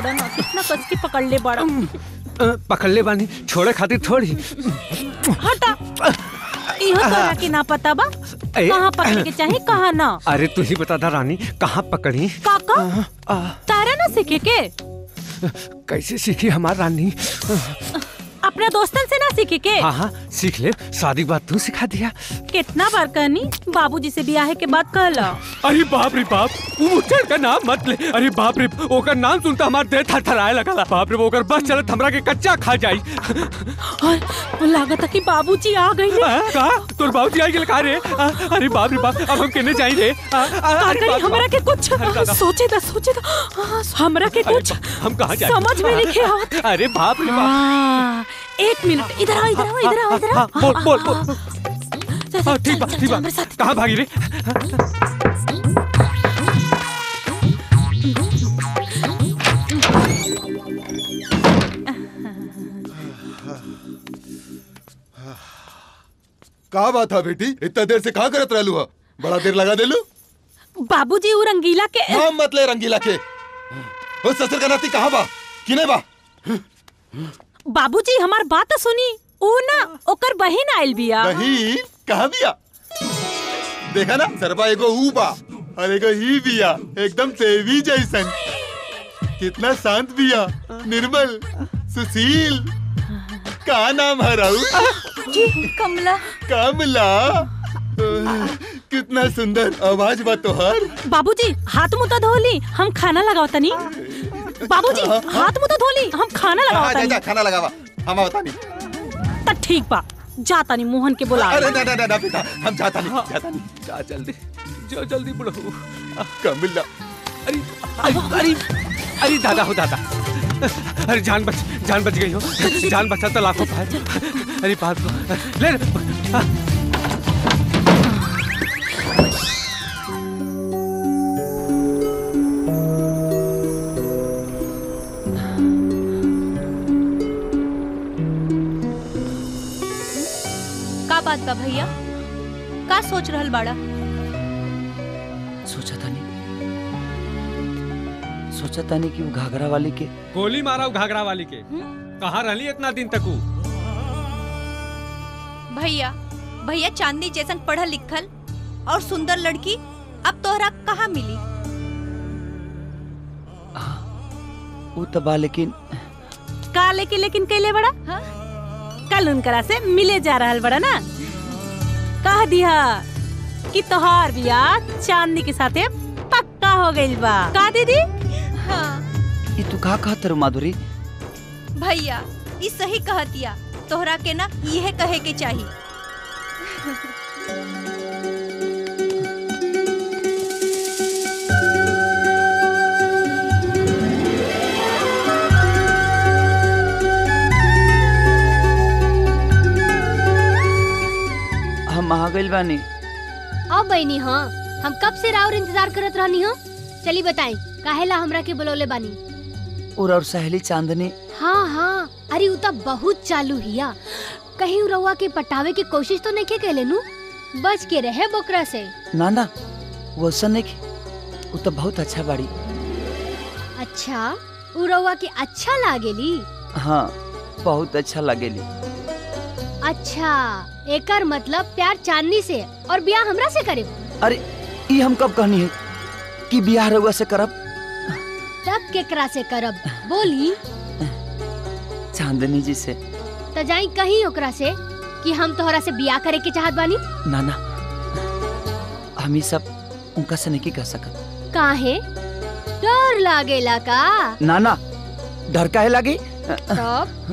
बड़ा ना, कितना कस के पकड़ ले बड़ा। पकड़ ले बानी, छोड़े खातिर थोड़ी। हटा, इहो तोरा के ना पता बा कहाँ पकड़ के चाहे कहाँ ना। अरे तू ही बता दा रानी, कहाँ पकड़ी? काका तारा ना सीखे के? कैसे सीखी हमार रानी? अपने दोस्तन से ना सीखे के? हाँ हाँ सीख ले, शादी के बाद तू सिखा दिया। कितना बार कहनी बाबूजी से ब्याह के बाद कहला। अरे बाप रे बाप, मुझे का नाम मत ले। अरे बाप रे, ओकर नाम सुनता हमार देह थरथराए लगला। बाप रे, ओकर बस चलत हमरा के कच्चा खा जाई। और लागत है कि बाबूजी आ गई। का तोर बाबूजी आ गेल का रे? अरे बाप रे बाप, अब हम केने जाई रे? हमरा के कुछ सोचे दा हमरा के कुछ हम कहाँ जाए समझ में नहीं आवत। अरे बाप रे बाप, एक मिनट, इधर आओ। बोल। ठीक बा। कहाँ भागी रे? का बात है बेटी, इतना देर से कहाँ करत रहलू? बड़ा देर लगा देलू। बाबूजी वो रंगीला के नाम मत ले रंगीला के। वो ससुर का नाती कहाँ बा? किने बा? बाबूजी हमार बात सुनी, ऊ ना ओकर बहिन आइल बिया। बहिन कहाँ बिया? देखा ना, सरबा एगो ऊ बा और एगो ही बिया, एकदम देवी जैसन। कितना शांत बिया, निर्मल, सुशील। का नाम है राहुल? कमला। कितना सुंदर आवाज बा तोहर। बाबूजी हाथ मुंह तो धोली, हम खाना लगाओ तनी। बाबूजी हाथ मुंह तो धोली, हम खाना लगाओ तनी। जा खाना लगावा, हम आवता नहीं। त ठीक बा, जाता नहीं मोहन के बुला। अरे ना बेटा, हम जाता नहीं। जा जल्दी, जो जल्दी बुढ़ो। कमला। अरे दादा हो दादा, अरे जान बच गई हो। जान बचा तो लाखों पाए। अरे बात को ले। का बात बा भैया, का सोच रहल बाड़ा? सोचा तानी कि वो घाघरा वाली के गोली मारा। घाघरा वाली के कहाँ रहली इतना दिन तक? भैया चांदनी जैसन पढ़ल लिखल और सुंदर लड़की अब तोहरा कहाँ मिली? वो तबा, लेकिन कैले बड़ा? हाँ? कल उनकरा से मिले जा रहल बड़ा ना, कह दिया कि तोहार बियाह चांदनी के साथे पक्का हो गइल बा। का दीदी? हाँ। ये तू का कहत रे माधुरी? भैया ई सही कहतिया, तोहरा के ना यह कहे के चाहिए। हम आ गइल बानी। अब बहनी, हाँ हम कब से राउर इंतजार करत रहनी हो। चली बताई काहेला हमरा के बुलौले बानी? और सहेली चांदनी। हाँ, अरे उता बहुत चालू हिया, कहीं रउआ के पटावे की कोशिश तो नहीं के कैले नु? बच के रहे बोकरा से। ना वो सन नहीं, वो तो बहुत अच्छा बाड़ी। अच्छा, उ रउआ के अच्छा लागेली? हाँ, बहुत अच्छा लागेली। अच्छा, एकर मतलब प्यार चांदनी से और ब्याह हमरा से करे? अरे ये हम कब कहनी है कि ब्याह रउआ से करब? तब केकरा से करब बोली? चांदनी जी से। तो जाई कहीं ओकरा से कि हम तोहरा से ब्याह करे के चाहत बानी? ना हम ये सब उनका से नहीं कह सकत। काहे? डर लागेला का? ना डर काहे लागी? तब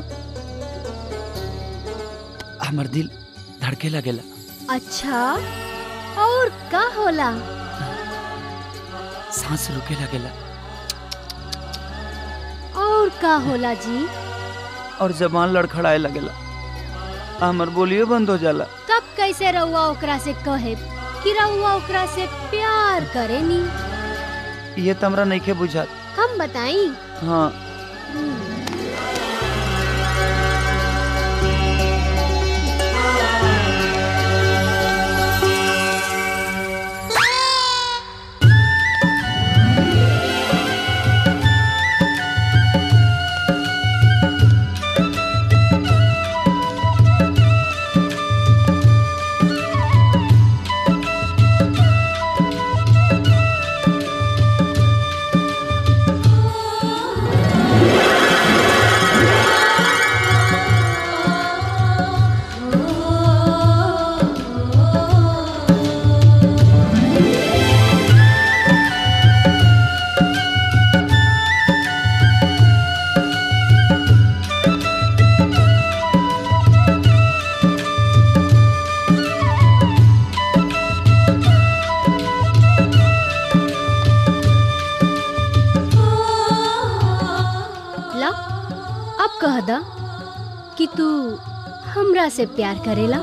हमर दिल धड़के लगेला। अच्छा, और का होला? सांस रुके लगेला। और का होला जी? और जबान लड़खड़ाए लगेला, हमर बोलियो बंद हो जाला। तब कैसे रउआ ओकरा से कहे कि रउआ ओकरा से प्यार करेनी? ये तमरा नहीं के बुझात। हम बताई? हाँ। कह दा कि तू हमरा से प्यार करेला।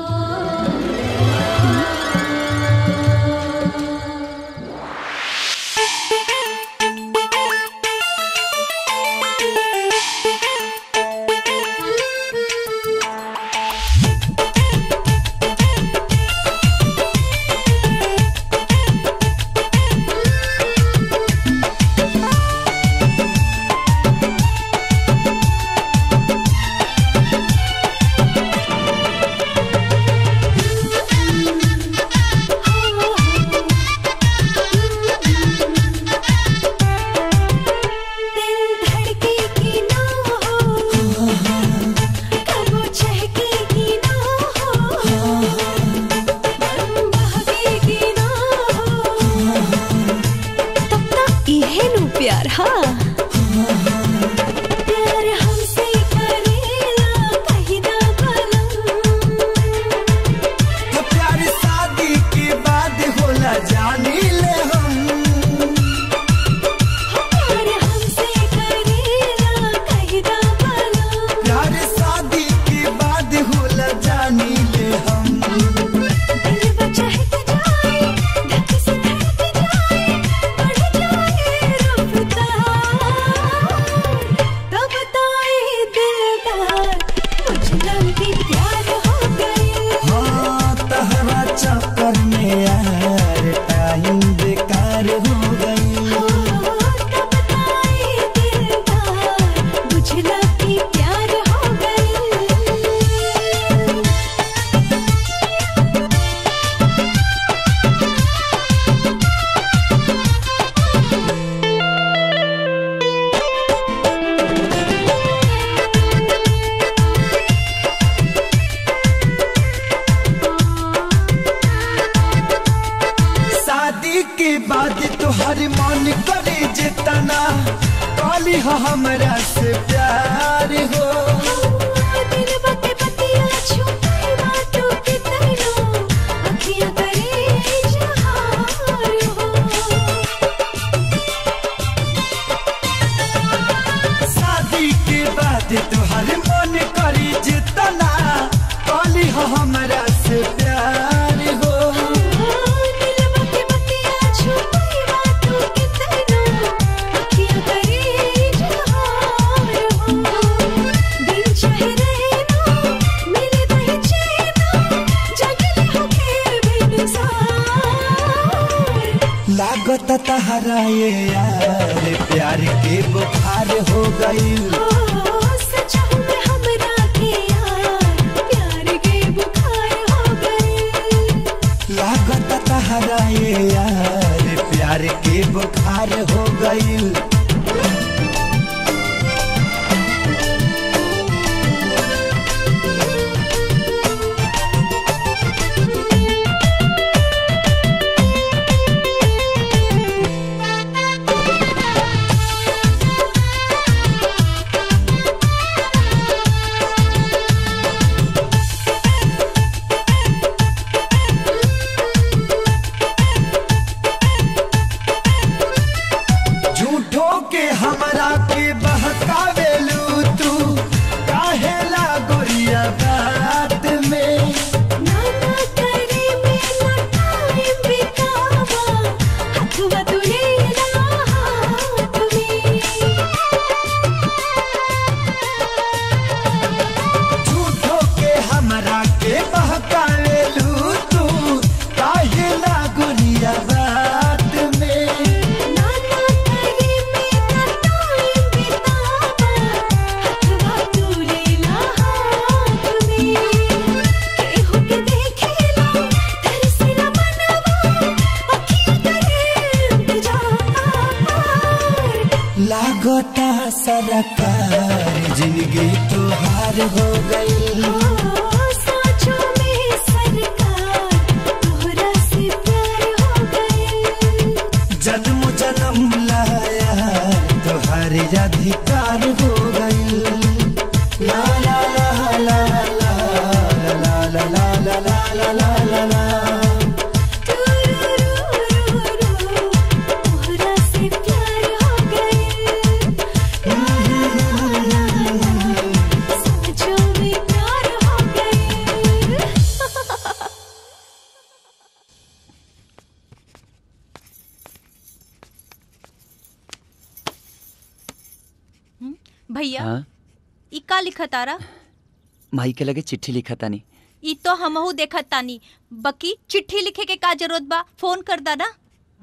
भैया हाँ? ई का लिखा तारा? माई के लगे चिट्ठी लिखा तानी। ई तो हमहू देखत तानी, बकी चिट्ठी लिखे के का जरूरत बा? फोन कर दा ना।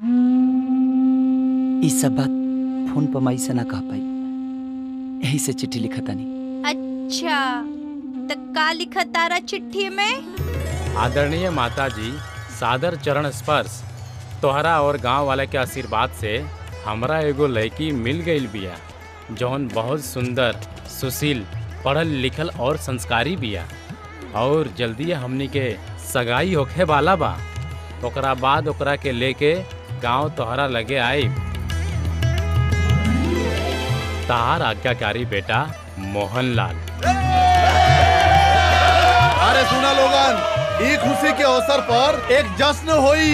ई सब बात फोन पर माई से ना कह पाई, यही से चिट्ठी लिखा तानी। अच्छा तो का लिखा तारा चिट्ठी में? आदरणीय माता जी, सादर चरण स्पर्श। तोहरा और गांव वाले के आशीर्वाद से हमरा एगो लड़की मिल गई बिया, जौन बहुत सुंदर, सुशील, पढ़ल लिखल और संस्कारी बिया, और जल्दी हमनी के सगाई होखे वाला बा। ओकरा बाद ओकरा के लेके गांव तोहरा लगे आई। तार आज्ञाकारी बेटा मोहनलाल। अरे सुना लोगन, ई खुशी के अवसर पर एक जश्न होई।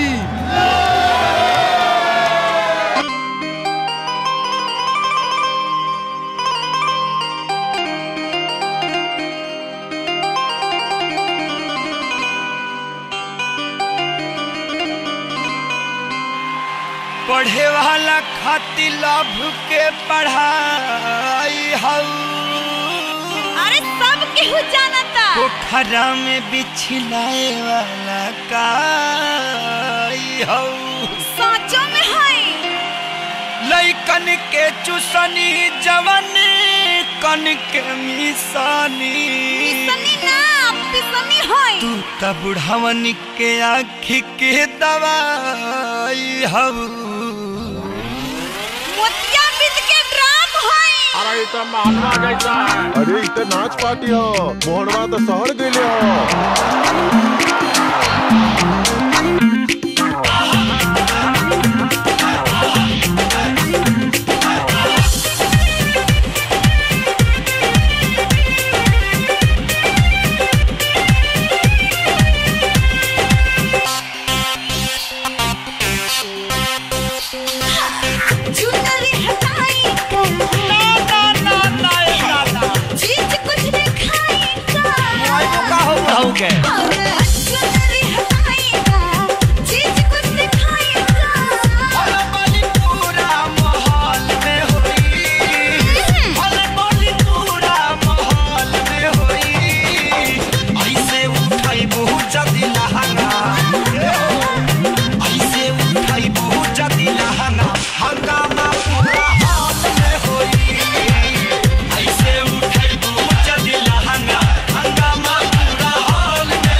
पढ़े वाला खातिर लाभ के पढ़ाई हऊ। अरे सब केहू जानता। पोखरा में बिछलाए वाला काई हऊ। साचो में है। लइकन के चुसनी जवन कन के मिसानी। मिसनी ना, पिसनी है। तू त बुढ़ावन के आँखी के दवाई हऊ। मोतिया बिद के ड्राम है। अरे ये तो मालवा जैसा है। अरे इतना नाच पार्टी हो, मोहनवा तो शहर गए हो। हंगामा पूरा हाल में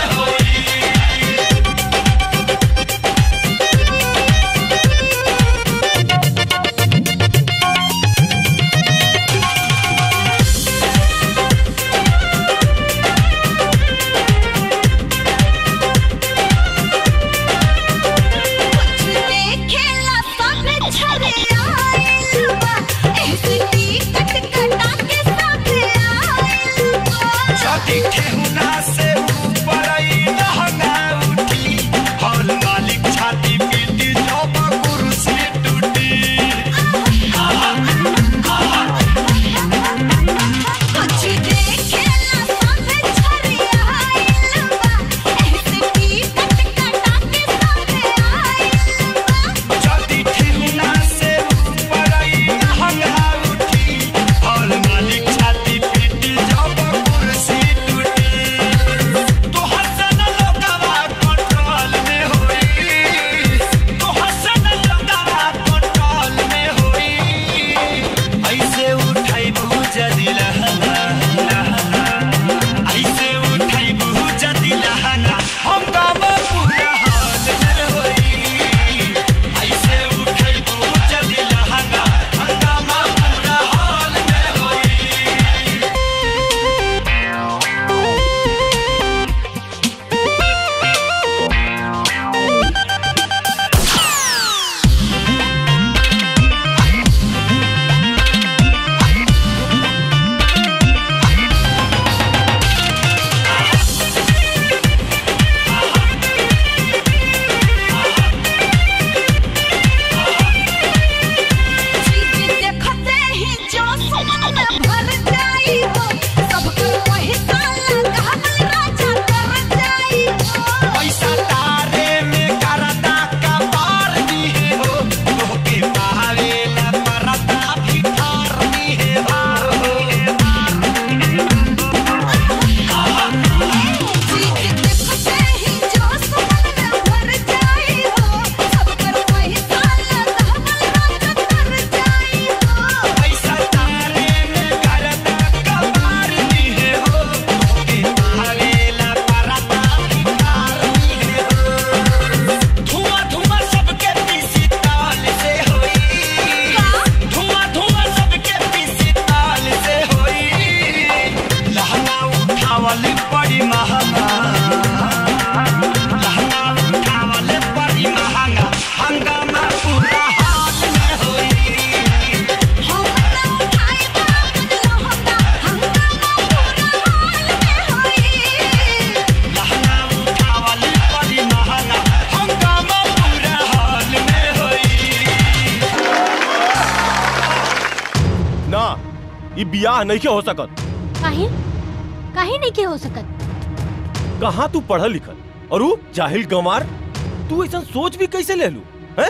ये बियाह नहीं के हो सकत। काहे काहे नहीं के हो सकत? कहाँ तू पढ़ल लिखल और वो जाहिल गंवार, तू ऐसा सोच भी कैसे ले लू हैं?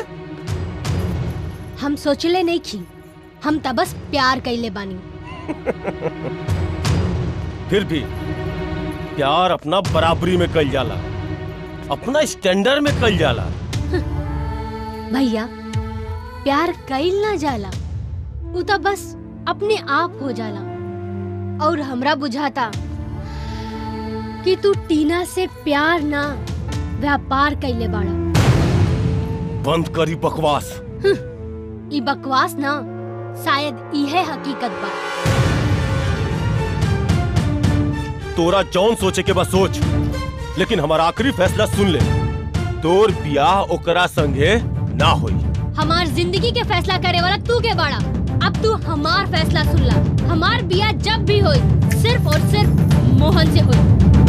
हम सोचले नहीं की, हम त बस प्यार कैले बानी। फिर भी प्यार अपना बराबरी में कल जाला, अपना स्टैंडर्ड में कल जाला। भैया प्यार कैल ना जाला, उ त बस अपने आप हो जाला। और हमरा बुझाता कि तू टीना से प्यार ना व्यापार कैले बाड़ा। बंद करी बकवास। ई बकवास ना, शायद इहे हकीकत बा। तोरा जौन सोचे के बस सोच, लेकिन हमारा आखिरी फैसला सुन ले। तोर बियाह ओकरा संगे ना होई। हमार जिंदगी के फैसला करे वाला तू के बाड़ा। अब तू हमार फैसला सुन ला। हमार बियाह जब भी होई, सिर्फ और सिर्फ मोहन से होई।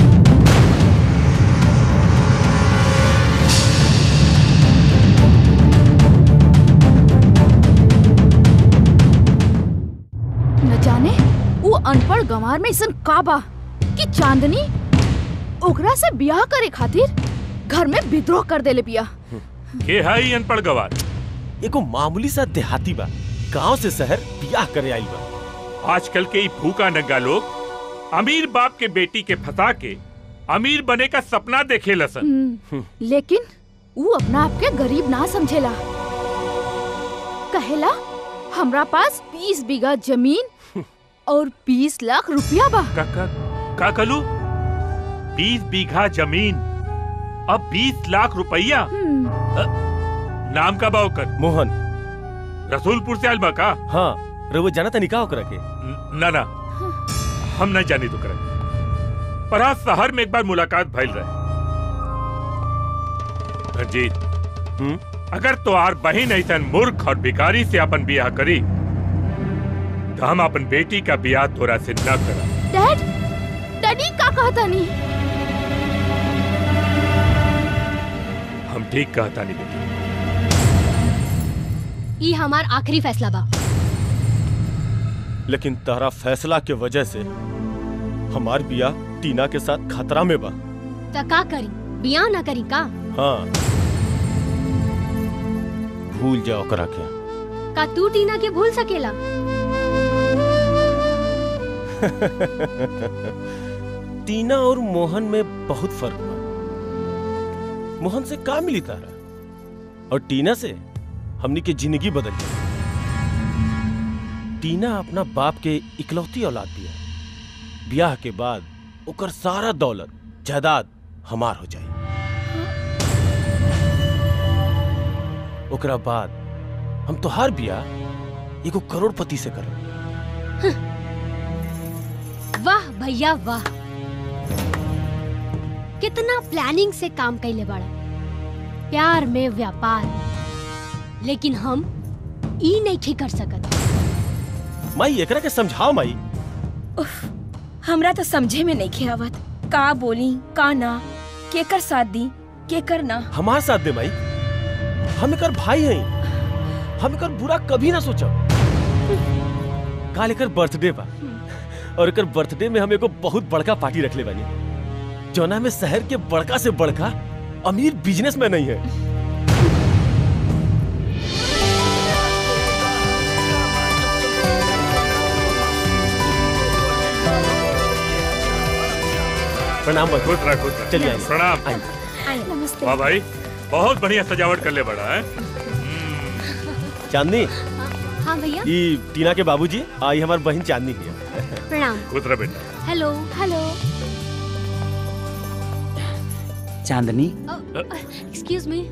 न जाने वो अनपढ़ गंवार में ऐसा का बा कि चांदनी ओकरा से ब्याह करे खातिर घर में विद्रोह कर देले बिया। के है अनपढ़ गंवार? एगो मामूली सा देहाती बा, गांव से शहर बियाह करे आइल बा। आजकल के ई भूखा नंगा लोग अमीर बाप के बेटी के फंसा के अमीर बने का सपना देखे लसन। लेकिन वो अपना आप के गरीब ना समझेला। कहेला हमरा पास 20 बीघा जमीन और 20 लाख रुपया बा। का कलू? 20 बीघा जमीन अब 20 लाख रुपया? नाम का बा ओकर? मोहन। रसूलपुर से आइल बा का? हाँ, रउआ जाना तनी का ओकरा के? ना ना, हम नहीं जानी तो करे। पर आज शहर में एक बार मुलाकात भइल रहे। रंजीत, अगर तोहार बहन ऐसा मूर्ख और भिखारी से अपन बियाह करी तो हम अपन बेटी का बियाह तोरा से न करा। डैडी का कहता नहीं? हम ठीक कहता नहीं बेटी। ई हमार आखिरी फैसला बा। लेकिन तारा फैसला के वजह से हमार बियाह टीना के साथ खतरा में बा। त का करी? बियाह ना करी का? हाँ, भूल जाओ ओकरा के। का तू टीना के भूल सकेला? टीना और मोहन में बहुत फर्क बा। मोहन से का मिली तारा, और टीना से हमनी के जिंदगी बदल गई। टीना अपना बाप के इकलौती औलाद दिया। ब्याह के बाद ओकर सारा दौलत जायदाद हमार हो जाए। ओकरा बाद हम तो हर ब्याह एगो करोड़पति से करब। वाह भैया वाह, कितना प्लानिंग से काम कैले बाड़ा। प्यार में व्यापार, लेकिन हम ई नहीं कर सकत। माई एकरा के समझाओ माई। हमरा तो समझे में नहीं आवत। का बोली का ना, केकर साथ दी केकर ना। हमार साथ दे माई, हम एकर भाई हैं। हम एकर बुरा कभी ना सोचब। काल एकर बर्थडे बा और एकर बर्थडे में हम एगो बहुत बड़का पार्टी रखले बानी, जौना में शहर के बड़का से बड़का अमीर बिजनेसमैन नहीं है। प्रणाम। चलिए प्रणाम। नमस्ते। वाह भाई, बहुत बढ़िया सजावट कर ले बड़ा है। चांदनी। हाँ भैया। ये टीना के बाबूजी, आई हमारी बहन चांदनी है। प्रणाम। खुश रह बेटा। Hello hello. Chandni, excuse me.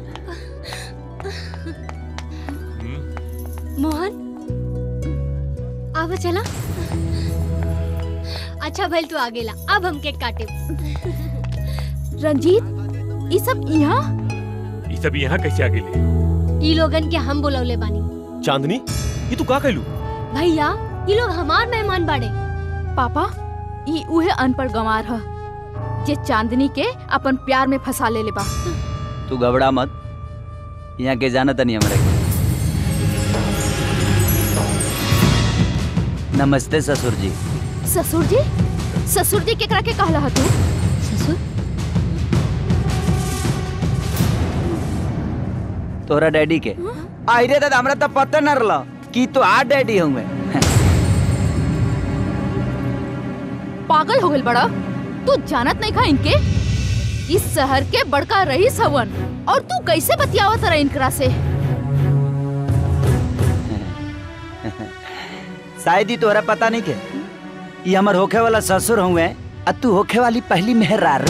Mohan, आवा चला। अच्छा भल तू आ गेला, अब हम केक काटे। रंजीत, ये सब यहाँ? ये सब यहाँ कैसे आ गेले? ई लोगन के हम बुलौले बानी। चांदनी, ये तू का कहलू? भैया, ये लोग हमार मेहमान बाड़े। पापा, ये उहे अनपढ़ गंवार है जे चांदनी के अपन प्यार में फंसा ले बा। तू घबरा मत, यहाँ के जाना तनी हमरा के। नमस्ते ससुर जी। ससुर जी? ससुर जी केकरा के कहला ह तू? ससुर? तोरा डैडी के। आई रे दादा हमरा तो पता न रहला कि तो आ डैडी हूँ मैं। पागल हो गइल बड़ा? तू जानत नहीं खा इनके? इस शहर के बड़का रईस हवन और तू कैसे बतियावत रहा इनकरा से? शायद ही तोहरा पता नहीं के ये हमर होखे वाला ससुर हुए और तू होखे वाली पहली मेहरारू।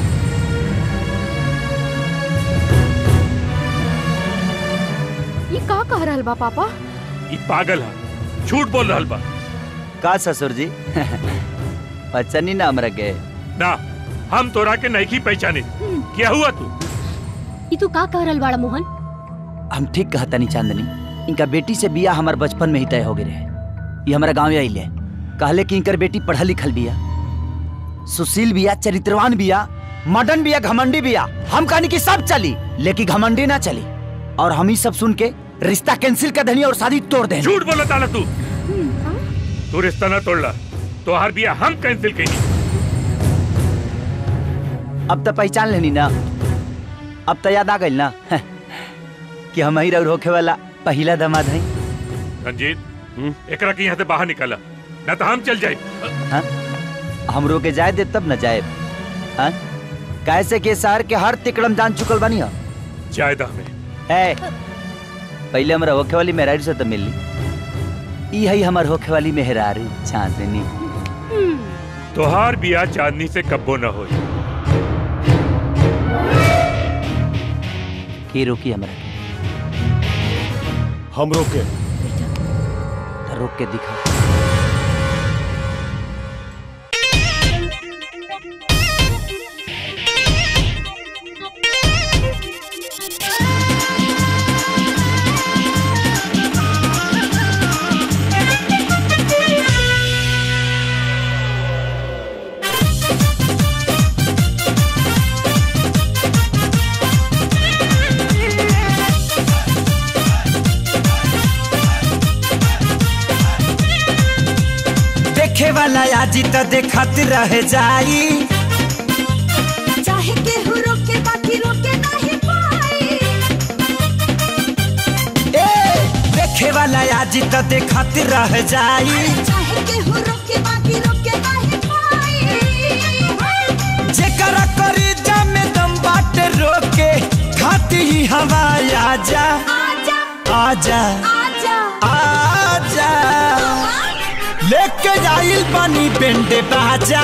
ये का कह रहल बा पापा? ये पागल है, झूठ बोल रहल बा। का ससुर जी? पहचानी ना हमरा के? ना, हम तोरा के नहीं की पहचाने। क्या हुआ तू? ये तू का कह रहल बाड़ा मोहन? हम ठीक कहता नहीं चांदनी। इनका बेटी से बिया हमार बचपन में ही तय हो गए। ये हमारा गाँव आइले कहले कि इनकर बेटी पढ़ल लिखल बिया, सुशील बिया, चरित्रवान बिया, मॉडर्न बिया, घमंडी बिया। हम कहनी कि सब चली लेकिन घमंडी ना चली। और हम ही सब सुन के रिश्ता कैंसिल कर देनी और शादी तोड़ देनी। झूठ बोला ताला तू। तू रिश्ता ना तोड़ला, तोहार बिया हम कैंसिल कईनी। अब तो पहचान लेनी ना, अब तो याद आ गई ना कि हम ही रउर होखे वाला पहला दामाद है। रंजीत, एकरा के यहाँ से बाहर निकाला, न तो हम चल जाए। हाँ? हम रोके जाए दे तब न जाए। हाँ? कैसे के शहर के हर तिकड़म जान चुकल बानी हो। जायदा में पहले हमरा होखे वाली मेहरारू से तो मिल ली। ई है हमर होखे वाली मेहरारू चांदनी। तोहार बिया चांदनी से कब्बो न होई। की रोकी हमरा? हम रोके। रोक के दिखा। वाला आजी तो देखत रह जाई, चाहे केहू रोके बाकी रोके नहीं पाई। देखे वाला आजी तो देखत रह जाई, चाहे केहू रोके बाकी रोके नहीं पाई। जेकरा करी जामे दम बाटे रोके खाती ही हवा आजा आजा आजा आजा आजा। लेके जाइल पानी बेंडे बाजा,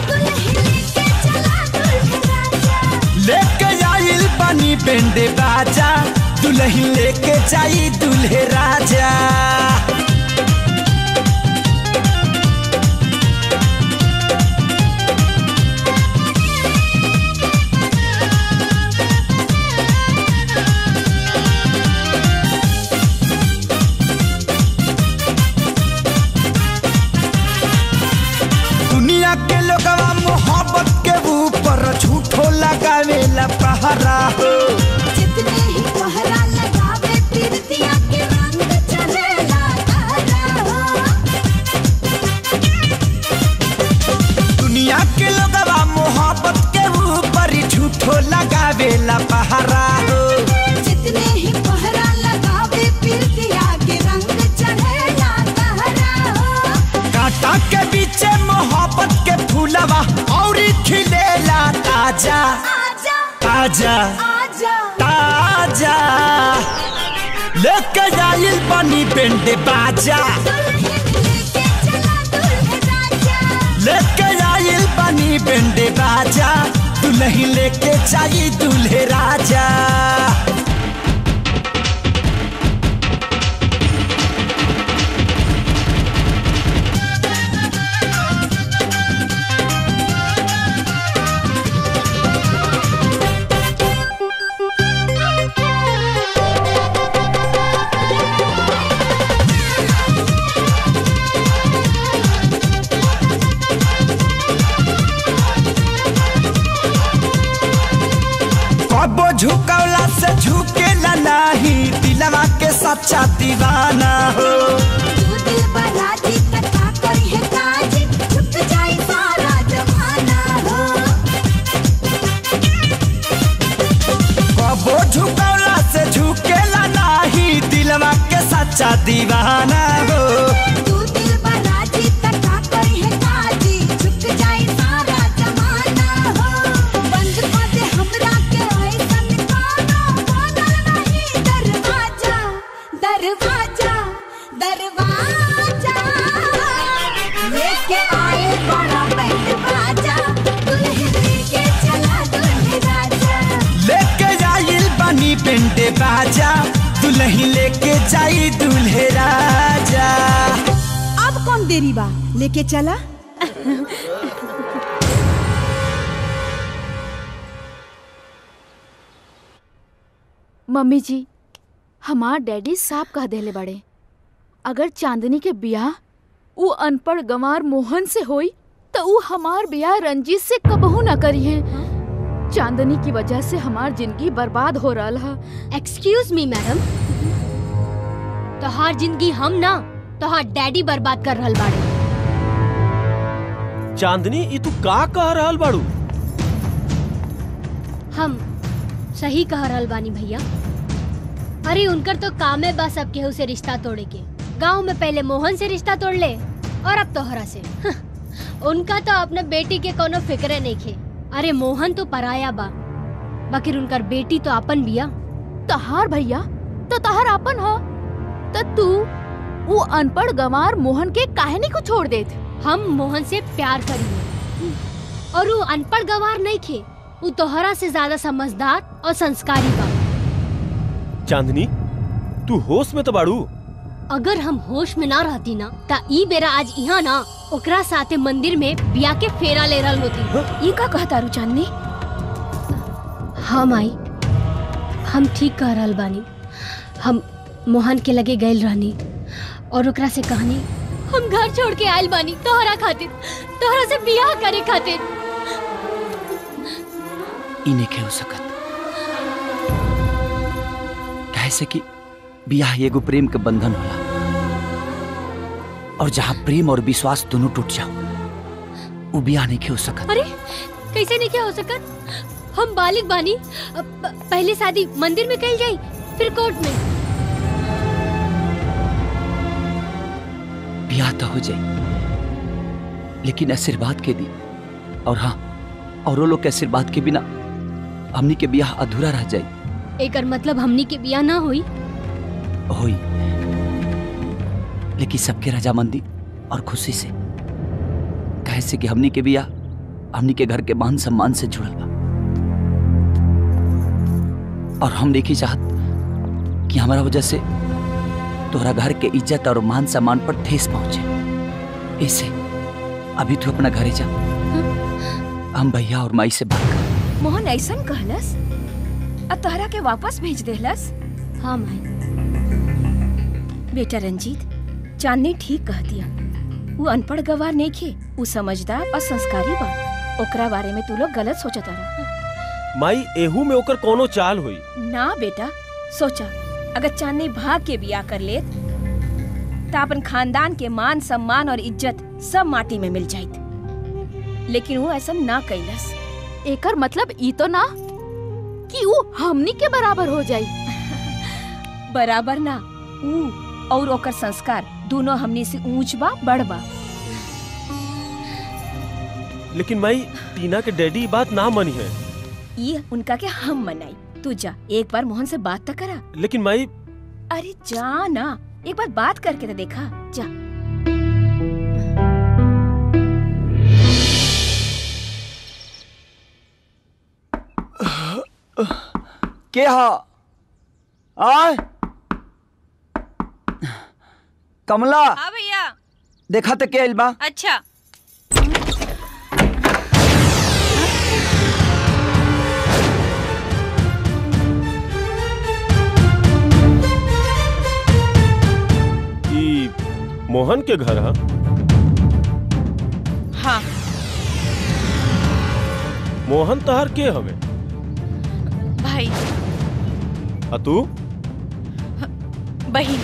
लेके जाइल पानी बेंडे बाजा, दुल्हन लेके जाई दुल्हे राजा। दुनिया के लोगवा मोहब्बत के ऊपर झूठो लगावेला पहरा हो। जितने ही पहरा लगावे पीरतिया के रंग चलेला तारा हो। दुनिया के लोगवा मोहब्बत के ऊपर झूठो लगावेला पहरा हो। जितने ही पहरा लगावे पीरतिया के रंग चलेला तारा हो। कांटा के बीचे मोहब्बत के फूलवा और खिलेला ताजा ताजा ताजा। लेके जाइल पानी बेंडे बाजा, लेके जाइल पानी बेंडे बाजा, दुल्हन लेके जाई दुल्हे राजा। कबो झुकौला से झुकेला नहीं, दिलवा के सच्चा दीवाना हो। तू दिल बराती तका बहाना हो। तू दिल बराजी तका कोई है काजी, झुक जाए सारा जमाना हो। बंद कर दे हमरा के ऐसन कानो, बोलल नहीं दरवाजा दरवाजा दरवाजा। लेके आए बड़ा बैंड बाजा, दुल्हन लेके चला दुल्हे राजा। लेके जाइल बनी पेंटे बाजा, दुल्ही लेके जाई दुल्हे राजा। अब कौन देरी बा, लेके चला। मम्मी जी, हमार डैडी साफ कह देले बड़े, अगर चांदनी के बियाह ऊ अनपढ़ गंवार मोहन से होई तो ऊ हमार बियाह रंजीत से कबहू न करी है। चांदनी की वजह से हमार जिंदगी बर्बाद हो रहा है। एक्सक्यूज मी मैडम, तोहार जिंदगी हम ना तोहार डैडी बर्बाद कर रहल बाड़े। चांदनी ई तू का कह रहल बाड़ू? हम सही कह रहल बानी भैया। अरे उनकर तो काम है बस अब केहू से रिश्ता तोड़े के। गांव में पहले मोहन से रिश्ता तोड़ ले और अब तोहरा से। उनका तो अपने बेटी के कोनो फिक्रे नहीं खे। अरे मोहन तो पराया बा, बाकी उनकर बेटी तो अपन बिया। तहार भैया तो तहार अपन हो, तो तू वो अनपढ़ गंवार मोहन के काहे को छोड़ देत? हम मोहन से प्यार करिए और वो अनपढ़ गंवार नहीं खे, वो तोहरा से ज्यादा समझदार और संस्कारी बा। चांदनी तू होश में तो बाड़ू? अगर हम होश में ना रहती ना ता ई बेरा आज यहाँ ना ओकरा साथे मंदिर में बिया के फेरा ले रहल होती। ये का कहता रू चांदनी? हाँ माई, हम ठीक कह रहल बानी। हम मोहन के लगे गइल रहनी और ओकरा से कहनी हम घर छोड़ के आयल बानी तोहरा खातिर, तोहरा से बियाह करे खातिर। इने के हो सकत कैसे कि बियाह एगो प्रेम के बंधन होला, और जहाँ प्रेम और विश्वास दोनों टूट जाओ वो बियाह नहीं हो सकत। अरे कैसे नहीं क्या हो सकत? हम बालिग बानी, पहले शादी मंदिर में कइल जाई फिर कोर्ट में। बियाह तो हो जाए लेकिन आशीर्वाद के दी, और हाँ औरों लोग के आशीर्वाद के बिना हमनी के बियाह अधूरा रह जाए। एकर मतलब हमनी के बियाह ना हुई? होई, लेकिन सबके रजामंदी और खुशी से, कहे से कि हमनी के बियाह हमनी के घर के मान सम्मान से जुड़ल बा, और हम देखी चाहत कि हमारा वजह से तोहरा घर के इज्जत और मान सम्मान पर ठेस पहुंचे। इसे अभी तू अपना घरे जा, हम भैया और माई से बात कर। मोहन ऐसन कहलस और तोहरा के वापस भेज देहलस? हाँ माई। बेटा रंजीत, चांदनी ठीक कह दिया। वो अनपढ़ गवार नहीं खे, वो समझदार और संस्कारी बा। ओकरा बारे में तू लोग गलत सोचत रहा। माई एहू में ओकर कोनो चाल हुई ना बेटा, सोचा अगर चांदनी भाग के बियाह कर ले तो अपन खानदान के मान सम्मान और इज्जत सब माटी में मिल जाइत, लेकिन वो ऐसा ना कैलस। एकर मतलब ई तो ना कि वो हमनी के बराबर हो जाई। बराबर ना, ऊ और ओकर संस्कार दोनों हमनी से ऊंच बा, बड़ बा। लेकिन माई टीना के डैडी बात ना मनी है। ये उनका के हम मनाई। तू जा एक बार मोहन से बात तो करा। लेकिन माई। अरे जा ना, एक बार बात करके तो देखा, जा। के हा? आय कमला। हाँ भैया। देखा तो क्या इल्बा? अच्छा। मोहन के घर है? हाँ। मोहन तहर के हवे? भाई। आ तू? बहिन।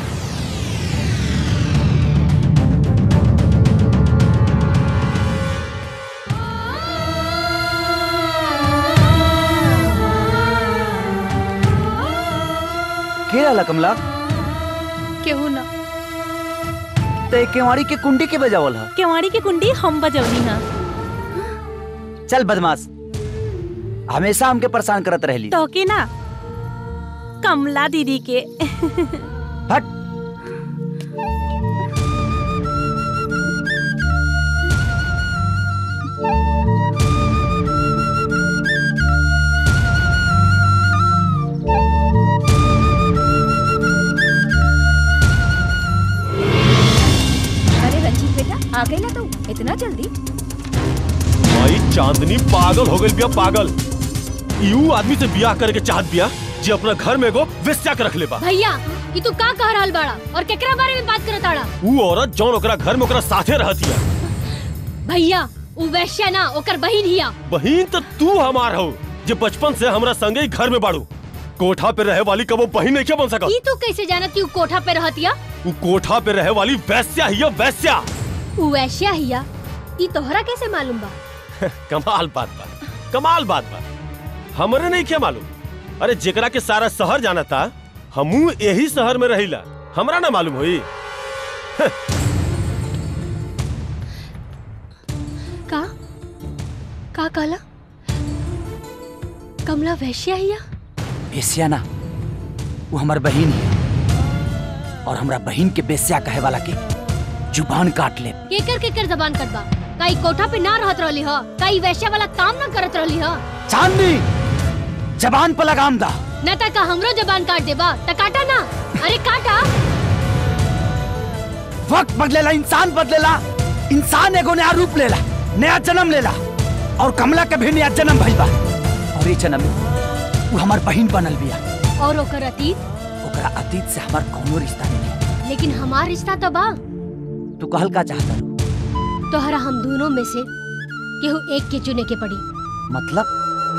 के रहला कमला? केहू ना, ते केवाड़ी के कुंडी के बजावल है? केवाड़ी की कुंडी हम बजौनी हा। चल बदमाश, हमेशा हमके परेशान करत रहली। तो के ना कमला दीदी के। हट। अरे रंजीत बेटा आ गई ना तू इतना जल्दी? भाई चांदनी पागल हो गई बिया, पागल। यू आदमी से बियाह करके चाहत बिया जे अपना घर में एगो वेश्या के रख ले बा। भैया ये तू का कह रहल बाड़ा और केकरा बारे में बात करत आड़ा? ऊ औरत जौन ओकरा घर में ओकरा साथे रहती है। भैया उ वैश्या ना ओकर बहिन हिया। बहिन तो तू हमार हो जे बचपन से हमरा संगे ही घर में बाड़ू। कोठा पे रहे वाली कबो बहिन नहीं क्या बन सकत? ई तू कैसे जानत कि उ कोठा पे रहतिया? उ कोठा पे रहे वाली वैश्या हिया, वैश्या। उ वैश्या हिया ई तोहरा कैसे मालूम बा? कमाल बात बा, कमाल बात बा। हमरे नहीं क्या मालूम? अरे जेकरा के सारा शहर जाना था, हमू यही शहर में रहिला, हमरा ना मालूम होई? का कहला? कमला वैश्या हिया? बेस्या ना, वो हमार बहिन है और हमरा बहिन के बेस्या कहे वाला के जुबान काट ले। केकर जबान कटबा? काई कोठा पे ना रहत रहली ह? काई वैश्या वाला काम ना करत रहली ह? चांदनी जबान पर लगाम दा। न ता का हमरो जबान काट देबा त काटा ना। अरे काटा। वक्त बदलेला, इंसान बदलेला, इंसान एगो नया रूप लेला, नया जन्म लेला और कमला के भी नया जन्म भइल बा और ये जन्म वो हमार बहिन बनल बिया। और ओकर अतीत? ओकरा अतीत से हमार कोनो रिश्ता नहीं। लेकिन हमार रिश्ता तो बा। तू कहल का चाहता? तोहरा हम दोनों में से केहू एक के चुने के पड़ी। मतलब?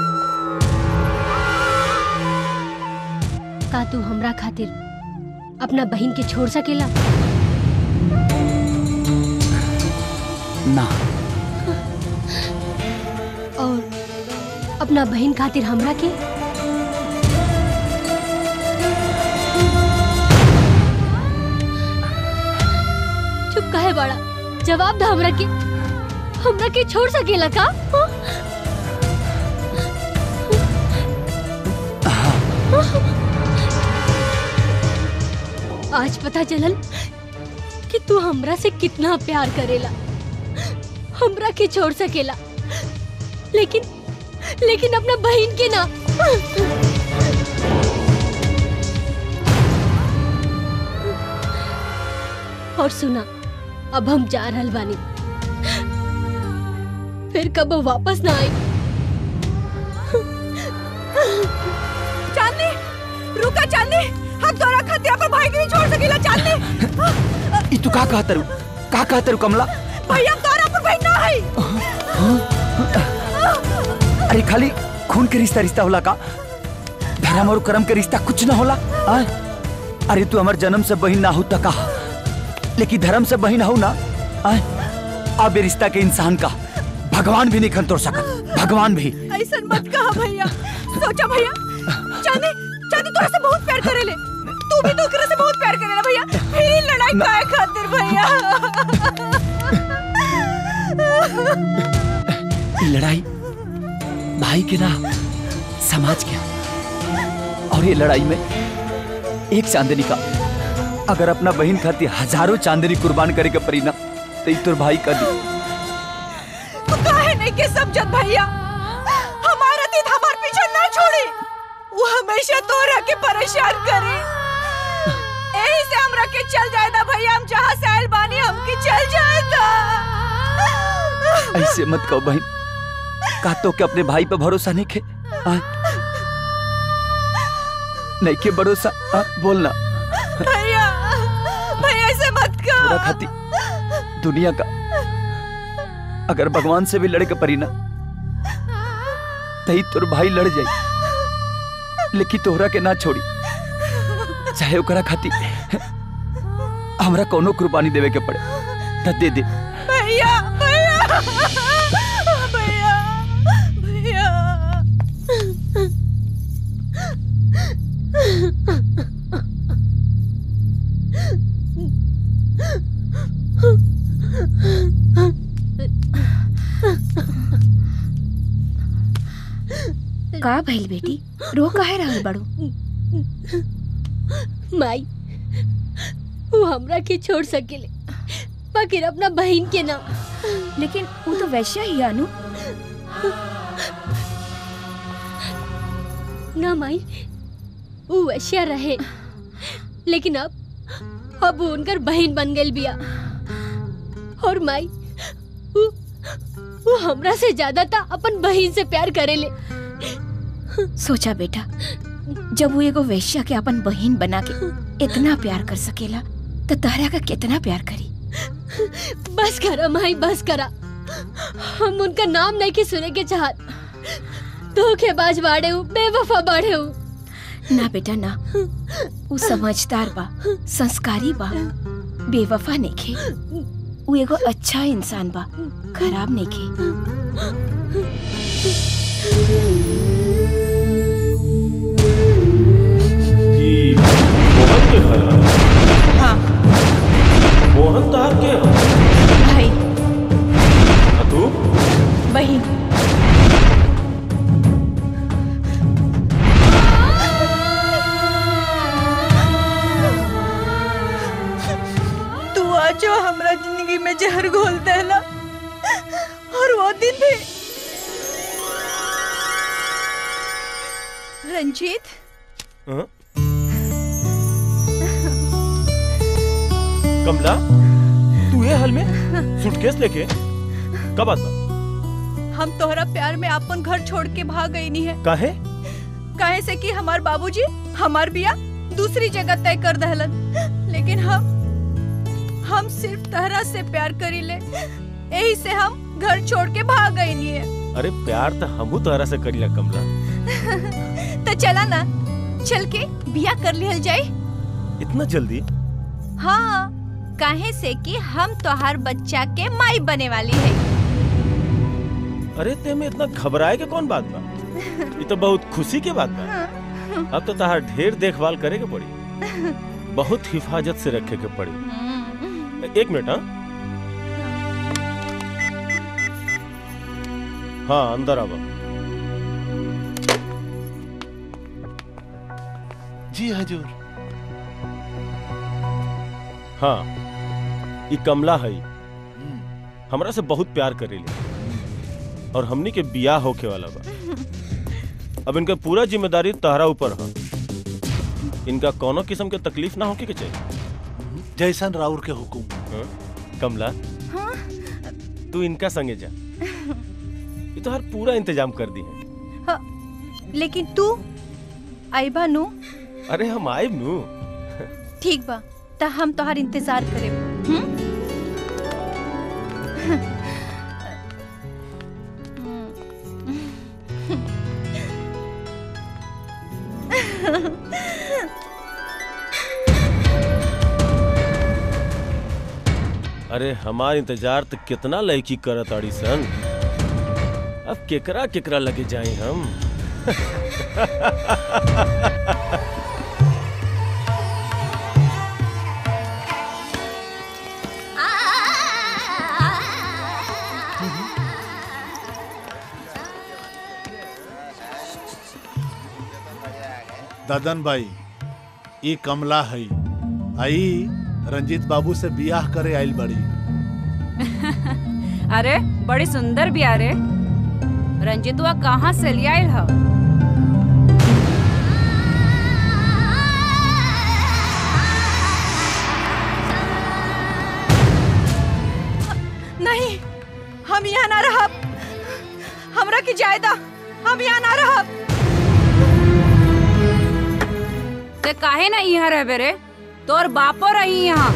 का तू हमरा खातिर अपना बहिन के छोड़ सकेला? ना। और अपना बहिन खातिर हमरा के? चुप काहे बाड़ा? जवाब दा हमरा के छोड़ सकेला का? आज पता चलल कि तू हमरा से कितना प्यार करेला। हमरा के छोड़ सकेला लेकिन अपना बहन के ना। और सुना, अब हम जा रहल बानी, फिर कब वापस ना आई। चांदनी रुका, चांदनी हम तोरा खातिर अपन भाई के नहीं छोड़ सकेला। चांदनी ई तू का कहत रू कमला? भैया तोरा अपन भाई ना है। अरे खाली खून के रिश्ता होला का? धर्म और कर्म के रिश्ता कुछ ना होला? अरे तू हमार जन्म से बहिन ना हो त का, लेकिन धर्म से बहिन हो ना। अब ये रिश्ता के इंसान का भगवान भी नहीं खन तोड़ सकत, भगवान भी। ऐसा मत कहा भैया। सोचा भैया, चांदनी तोरा से बहुत प्यार करेले, तू भी तो ओकरा से बहुत प्यार करेला भैया। फिर लड़ाई काहे खातिर भैया? लड़ाई भाई के ना, समाज के। और ये लड़ाई में एक चांदनी का अगर अपना बहन खातिर हजारों चांदनी कुर्बान करे के परी ना, तो तुर भाई का दी। तू काहे नहीं के समझत भैया? हमारा दिन हमार पीछे ना छोड़ी, वो हमेशा तोरा के परेशान करे। यही से हमरा के चल जाएदा भैया, हम जहाँ से आयल बानी हमके चल जाएदा। ऐसे मत कहो बहन, का तो के अपने भाई पे भरोसा नहीं खे? नहीं के भरोसा? बोलना भैया, भैया ऐसे मत कर। पूरा खाती दुनिया का अगर भगवान से भी लड़े के परी ना, तही तोर भाई लड़ जाई, लेकिन तोहरा के ना छोड़ी। चाहे ओकरा खाती हमरा कोनो कुर्बानी देवे के पड़े त दे दे। भैया भैया भैया भैया। का भइल बेटी, रो काहे रहल बड़ू? माई वो हमरा के छोड़ सकेले बाकी अपना बहन के ना। लेकिन वो तो वैश्या ही अनु। ना माई वो वैश्या रहे लेकिन अब वो उनकर बहन बन गई बिया। और माई वो हमरा से ज्यादा था अपन बहन से प्यार करेले। सोचा बेटा, जब वो एगो वैश्या के अपन बहन बना के इतना प्यार कर सकेला तो तहरा का कितना प्यार करी। बस करा माई बस करा, हम उनका नाम नहीं के सुने के चाहत। धोखेबाज बाड़े हूँ, बेवफा बाड़े हूँ। ना बेटा ना, वो समझदार बा, संस्कारी बा, बेवफा नइखे। वो एगो अच्छा इंसान बा, खराब नइखे। हाँ। मोहन तार के भाई। तू? बहन। तू आज जो हमरा जिंदगी में जहर घोल देला, और वो दिन भी रंजीत। हाँ? कमला, तू ये हाल में सूटकेस लेके कब आता? हम तोहरा प्यार में अपन घर छोड़ के भाग गई नहीं है। काहे? काहे से कि हमार बाबूजी हमार बिया दूसरी जगह तय कर दहलन। लेकिन हम सिर्फ तहरा से प्यार करीले, यही से हम घर छोड़ के भाग गई नहीं है। अरे प्यार तो हमहू तोहरा से करीला कमला। तो चला ना, चल के बिया कर लिहल जाए। इतना जल्दी? हाँ, काहे से कि हम तोहार बच्चा के माई बने वाली है। अरे ते में इतना घबराए के कौन बात बा? ये तो बहुत खुशी के बात बा। अब तो तहार ढेर देखभाल करे के पड़ी, बहुत हिफाजत से रखे के पड़ी। एक मिनट। हाँ अंदर आवा। जी हजूर। हाँ, ये कमला है, हमरा से बहुत प्यार करेले और हमनी के बियाह होके वाला बा। अब इनका पूरा जिम्मेदारी तहरा ऊपर है। इनका कोनो किस्म के तकलीफ ना होके के चाहिए। जैसन राउर के हुकुम। कमला, हाँ? तू इनका संगे जा, ये तो हर पूरा इंतजाम कर दी है। हाँ, लेकिन तू आइबा नु? अरे हम आइब नु। ठीक बा, ता हम तोहार इंतजार करेब। अरे हमार इंतजार तो कितना लड़की करत आड़ी सन। अब केकरा केकरा लगे जाए हम। ददन भाई, ये कमला है, आई रंजीत बाबू से बियाह करे आइल बड़ी। अरे बड़ी सुंदर बिया रे। रंजीतवा कहाँ से ले आइल ह? नहीं, हम यहाँ ना रहब। हमरा की जायदा, हम यहाँ ना रहब। ते काहे ना यहाँ रहबे रे? तोर बापो रही यहाँ।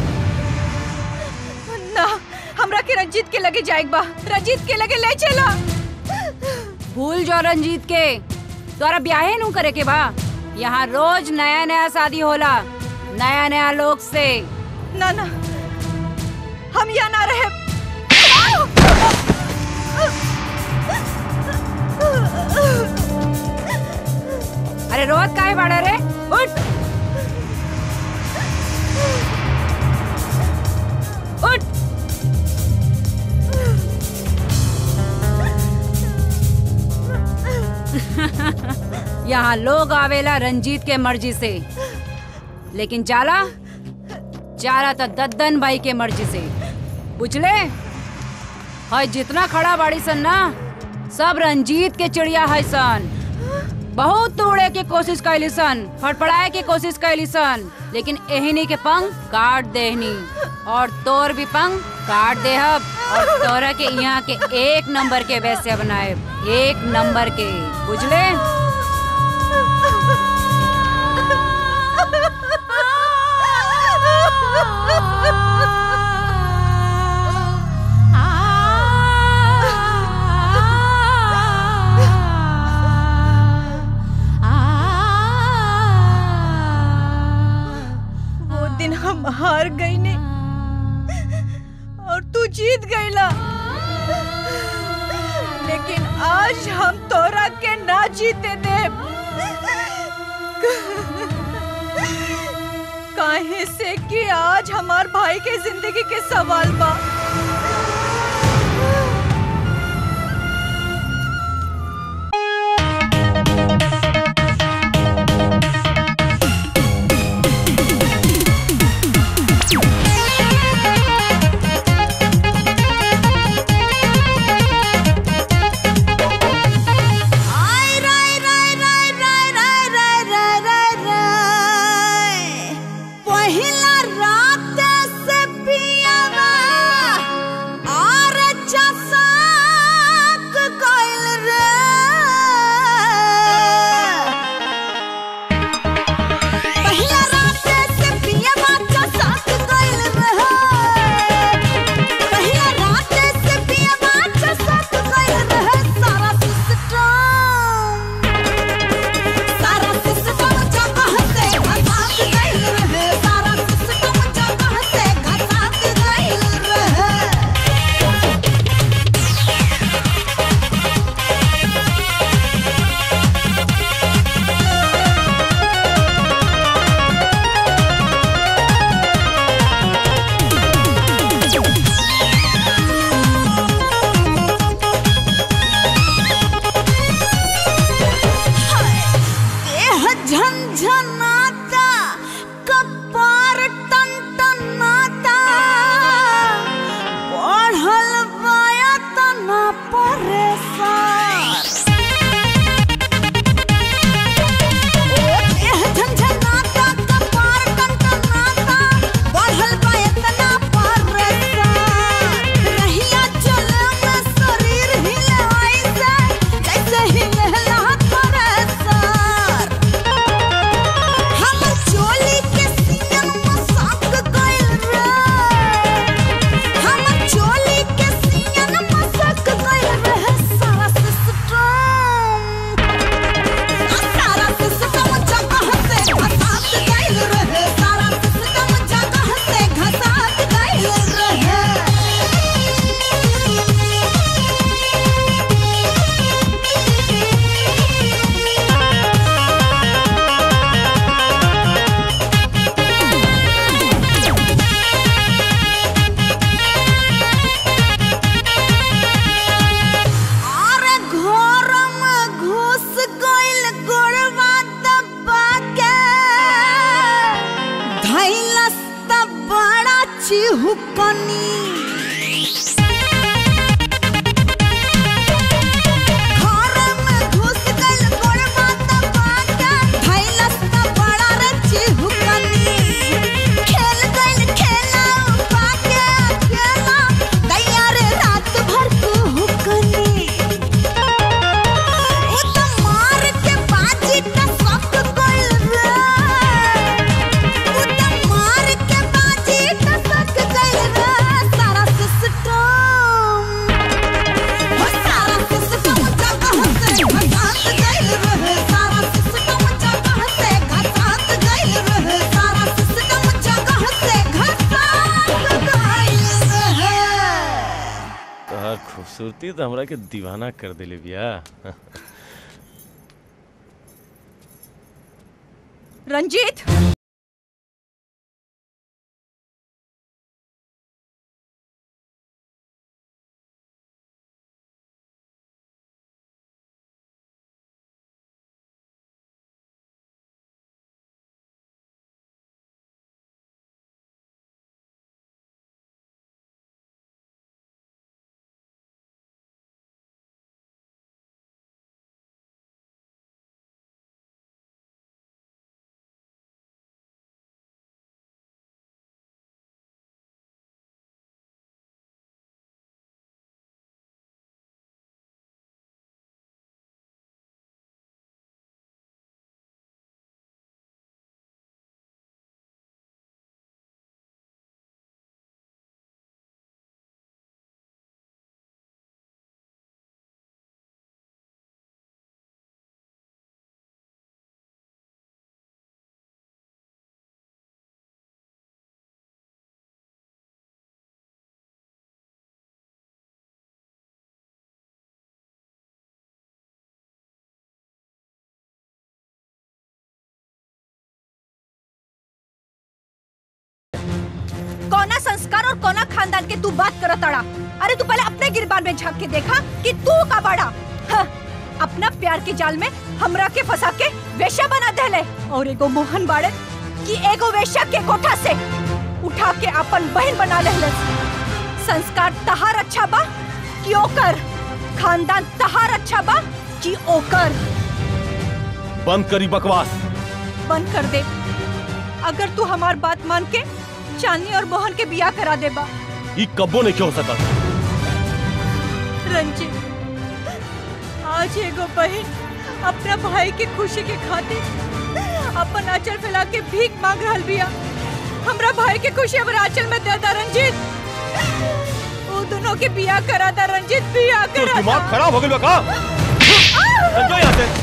ना, हमरा के रंजीत के लगे जाएक बा। रंजीत के लगे ले चला। भूल जो रंजीत के, तोरा ब्याहे नू करे के बा। यहाँ रोज नया नया शादी होला, नया नया लोग से। ना ना, हम यहाँ ना रहे। अरे रोज काहे बाड़ा रे? उठ उठ। यहाँ लोग आवेला रंजीत के मर्जी से, लेकिन जाला जाला तो दद्दन भाई के मर्जी से, बुझले? है जितना खड़ा बाड़ी सन ना, सब रंजीत के चिड़िया है सन। बहुत तोड़े की कोशिश कैली सन, फड़फड़ाए की कोशिश कैली सन, लेकिन एहनी के पंख काट देहनी, और तोर भी पंख काट देहब, और तोरा के यहाँ के 1 नंबर के वैसे बनाए, 1 नंबर के, बुझले? वो दिन हम हार गई ने और तू जीत गईला, लेकिन आज हम तोरा के ना जीते दे। काहे से कि आज हमार भाई के जिंदगी के सवाल बा। पहिला रात से पियावा खूबसूरती तो हमरा के दीवाना कर दिले बिया। रंजीत खानदान के तू बात करत अड़ा। अरे तू पहले अपने गिरबान में झांक के देखा कि तू का बड़ा। हाँ, अपना प्यार के जाल में हमरा के फंसा के वेश्या बना देले और एगो मोहन बाड़े कि एगो वेश्या के कोठा से उठा के अपन बहन बना लेले। संस्कार तहार अच्छा बा कि ओकर, खानदान तहार अच्छा बा कि ओकर। बंद करी बकवास। बंद कर दे। अगर तू हमार बात मान के चांदनी और मोहन के बियाह करा दे बा। ये कब्बो नहीं क्यों सकता। रंजीत, आज एगो बहन अपना भाई के खुशी के खातिर अपन आंचल फैला के भीख मांग रहल बिया। हमरा भाई के खुशी हमरा आंचल में दे दा रंजीत। वो दोनों के बियाह करा दा रंजीत, बियाह करा दा। दिमाग खराब हो गया का? चल यहाँ से।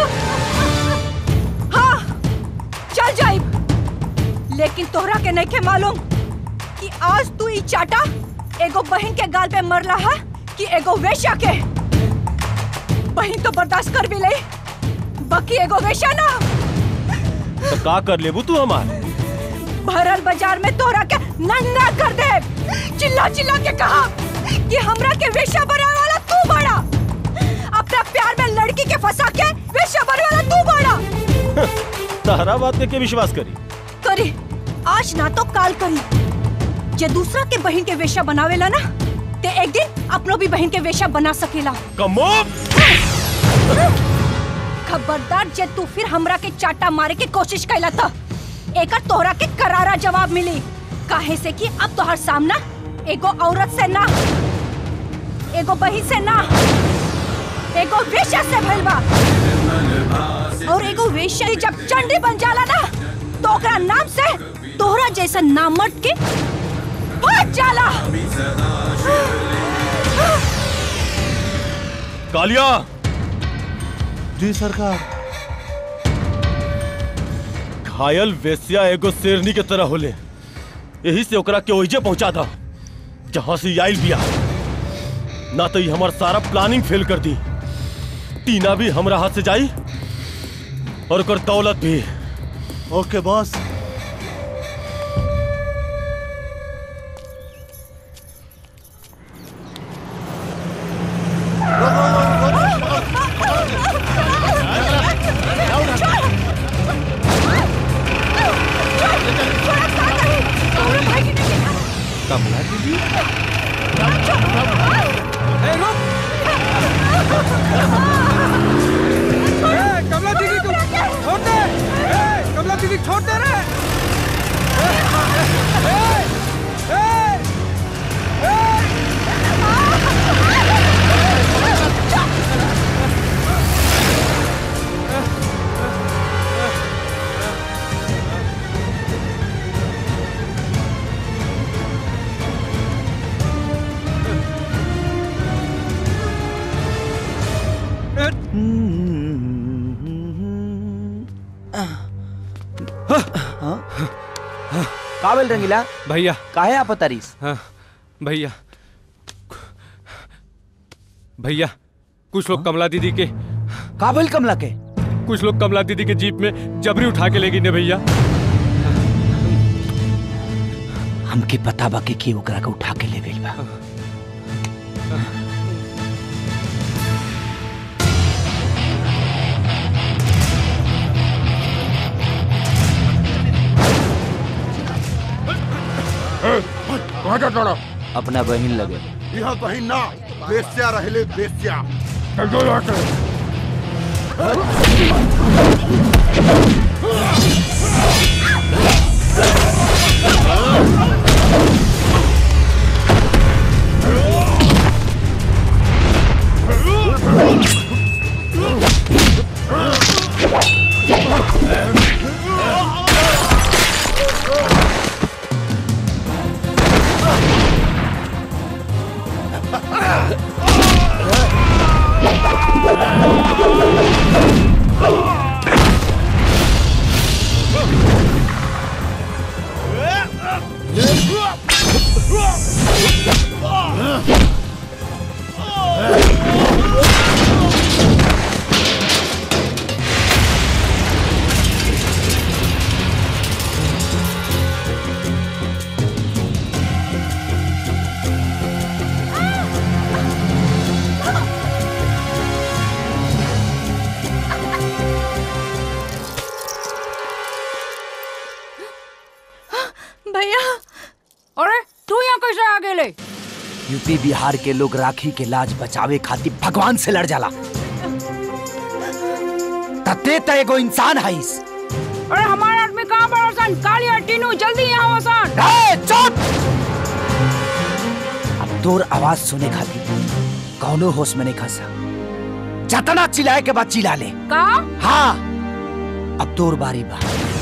हाँ, चल जाई। लेकिन तोहरा के नहीं के मालूम कि आज तू ई चाटा एगो बहन के गाल पे मरला है कि एगो वेश्या के। बहन तो बर्दाश्त कर भी ले, बाकी एगो वेश्या ना। तो का कर लेबू तू हमार? भरल बाजार में तोहरा के नंगा कर दे। चिल्ला चिल्ला के कहा कि हमरा के वेश्या बनाने वाला तू बड़ा। अपना प्यार में लड़की के फंसा के वेश्या बनाने वाला तू बड़ा। तारा बात के विश्वास करी? करी, आज ना तो काल करी। जे दूसरा के बहन के वेश्या बनावेला ना, ते एक दिन अपनो भी बहन के वेश्या बना सकेला। कमो! खबरदार जे तू फिर हमरा के चाटा मारे के कोशिश कैला था, एकर तोहरा के करारा जवाब मिली। काहे से कि अब तोहर सामना एगो औरत से ना, एगो बहन से ना, एगो वेश्या से भइल बा। और एगो वेश्या जब चंडी बन जाला ना, तो ओकरा नाम से तोहरा जैसा नामर्द के फट जाला। कालिया! जी सरकार। घायल वेश्या एगो शेरनी के तरह होले, यही से ओकरा के ओइजे पहुंचा था जहां से आइल बिया। ना तो ये हमार सारा प्लानिंग फेल कर दी। टीना भी हमरा हाथ से जाई और ओकर दौलत भी। ओके बॉस। कमला दीदी, कमला दीदी तू छोड़ दे। कमला दीदी छोड़ दे रे। काबिल रंगीला भैया, काहे आप तारीस? हाँ भैया, भैया कुछ लोग कमला दीदी के काबिल कमला के कुछ लोग कमला दीदी के जीप में जबरी उठा के ले गई ने भैया। हमके पता बा कि ओकरा के उठा के ले गइल बा। अपना बहन लगे। यहाँ बहन ना, बेस्या रहले बेस्या। यूपी बिहार के लोग राखी के लाज बचावे खातिर भगवान से लड़ जाला। तते त एगो इंसान हईस। अरे हमारा आदमी कहाँ पर होसन? काली टीनू जल्दी यहाँ होसन। चुप! अब तोर आवाज सुने खातिर कौनो होश में नहीं खसा। जतना चिल्लाए के बाद चिल्ला ले। का? हाँ, अब तोर बारी बा।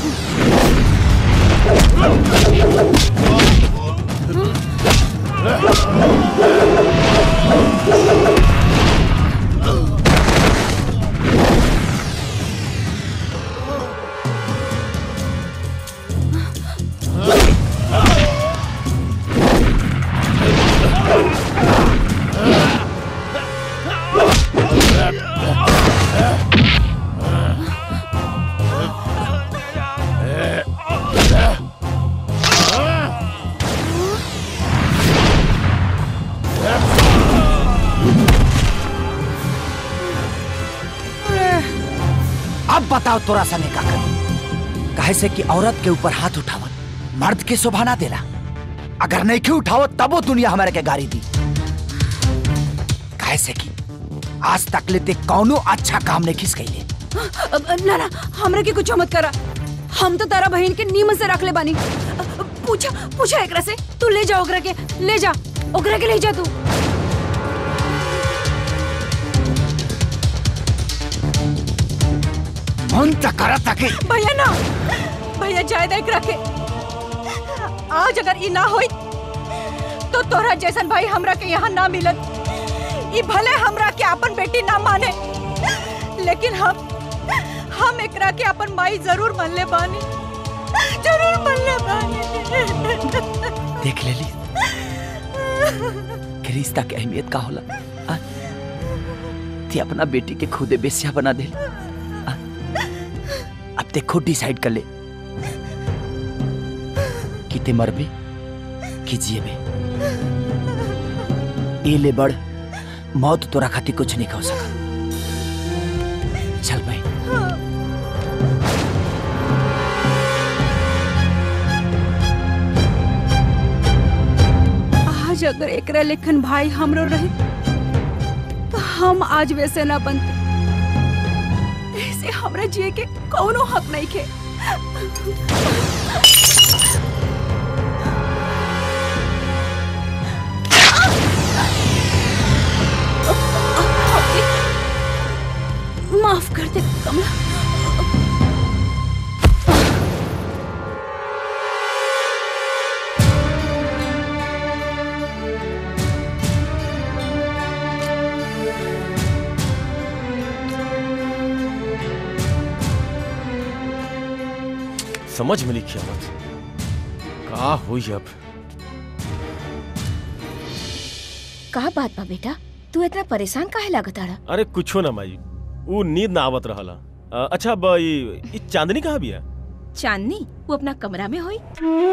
अब बताओ तोरा सने का कर। कहे से कि औरत के ऊपर हाथ उठावत मर्द के शोभा ना देला। अगर नहीं क्यों उठावत तब वो दुनिया हमारे के गाड़ी दी। कहे से कि आज तक लेते कौनो अच्छा काम नहीं खिस गई। ना ना, हमरा के कुछ मत करा। हम तो तारा बहन के नीमन से रख ले बानी। पूछा एकरा से। तू ले जा ओकरा के, ले जा ओकरा के, ले जा तू। मन करा ताकि भैया ना, भैया जायद एकरा के। आज अगर ई ना होई तो तोरा जैसन भाई हमरा के यहाँ ना मिलत। ई भले हमरा के अपन बेटी ना माने, लेकिन हम एकरा के अपन माई जरूर मान ले बानी, जरूर मान ले बानी। देख लेली कि रिश्ता के अहमियत का होला। ते अपना बेटी के खुदे बेस्या बना दे। अब ते खुद डिसाइड कर ले कि ते मरबे कि जिएबे। ए ले बड़ मौत तोरा खातिर कुछ नहीं कह सका। चल भाई। आज अगर एकरा लेखन भाई हमरो रहे तो हम आज वैसे ना बनते। ऐसे हमरा जिए के कौनो हक नहीं के। माफ कर दे कमला। समझ मिली क़यामत का हुई अब। का बात बा बेटा, तू इतना परेशान काहे लागत आड़ा? अरे कुछो ना माई, वो नींद ना आवत रहला। अच्छा ई चांदनी कहाँ बिया? चांदनी वो अपना कमरा में होई।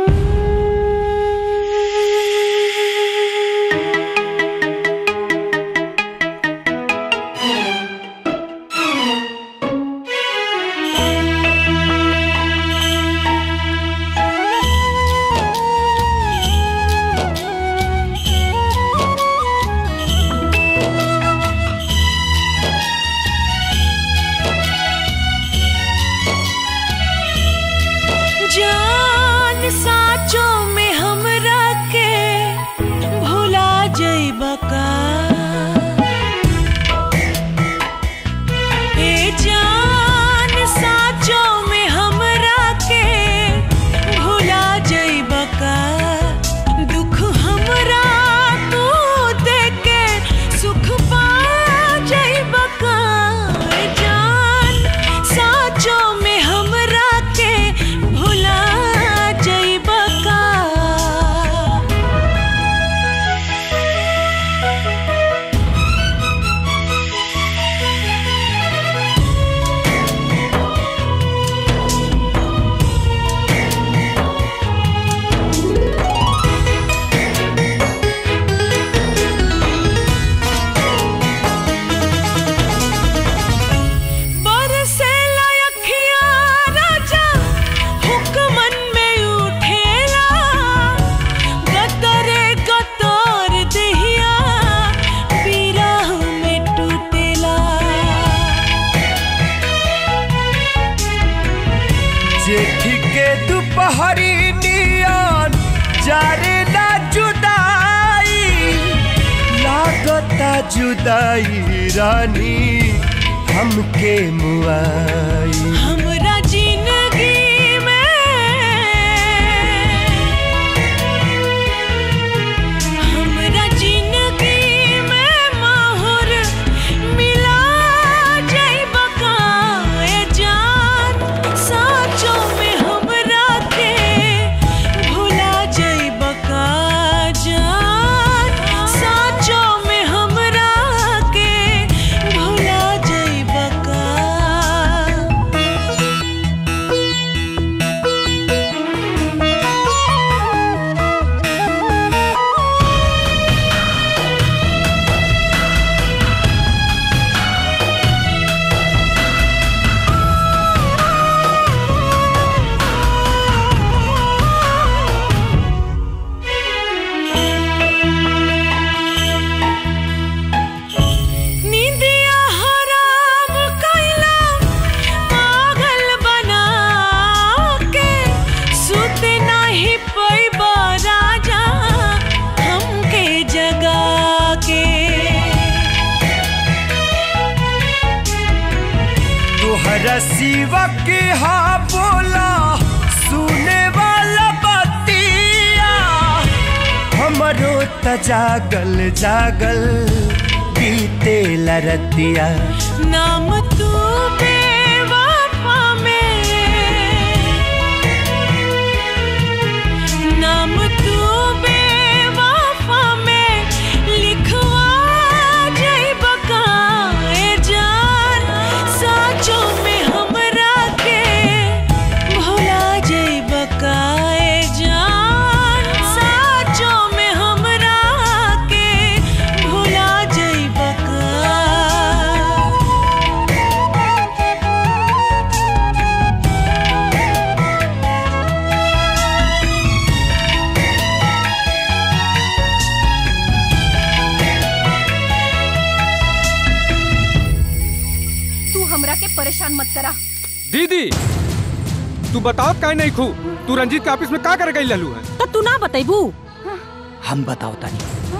जान साचों में हमरा के भुला जइबा का। ए जान साचों में हमरा के भुला जइबा का। दुख हमरा तू देके सुख पा जइबा का। ए जान साचों में हमरा के भुला जइबा का। जुदाई रानी हमके मुआई। हमरा जिंदगी में हमरा जिंदगी में माहौर मिला जाइबा का ए जान साचो में हमरा के भुला जाइबा का जान साचो में हमरा के भुला जाइबा का। नींदिया हराम कैला पागल बना के सुते नाही पैबा राजा हमके जगा के। तोहरा सिवा के हा बोला सुने वाला बतिया हमरो त जागल जागल बीते लरतिया। नाम तू बेवफा में नाम तू बेवफा में लिखवा जाइबा का ए जान साचो में हमरा के भुला जाइबा का ए जान साचो में हमरा के भुला जाइबा का। तू हमरा के परेशान मत करा। दीदी तू बताओ काहे नहीं खू तू रंजीत के ऑफिस में का कर गई ललू है। तो तू ना बतेबू। हम बताओ तानी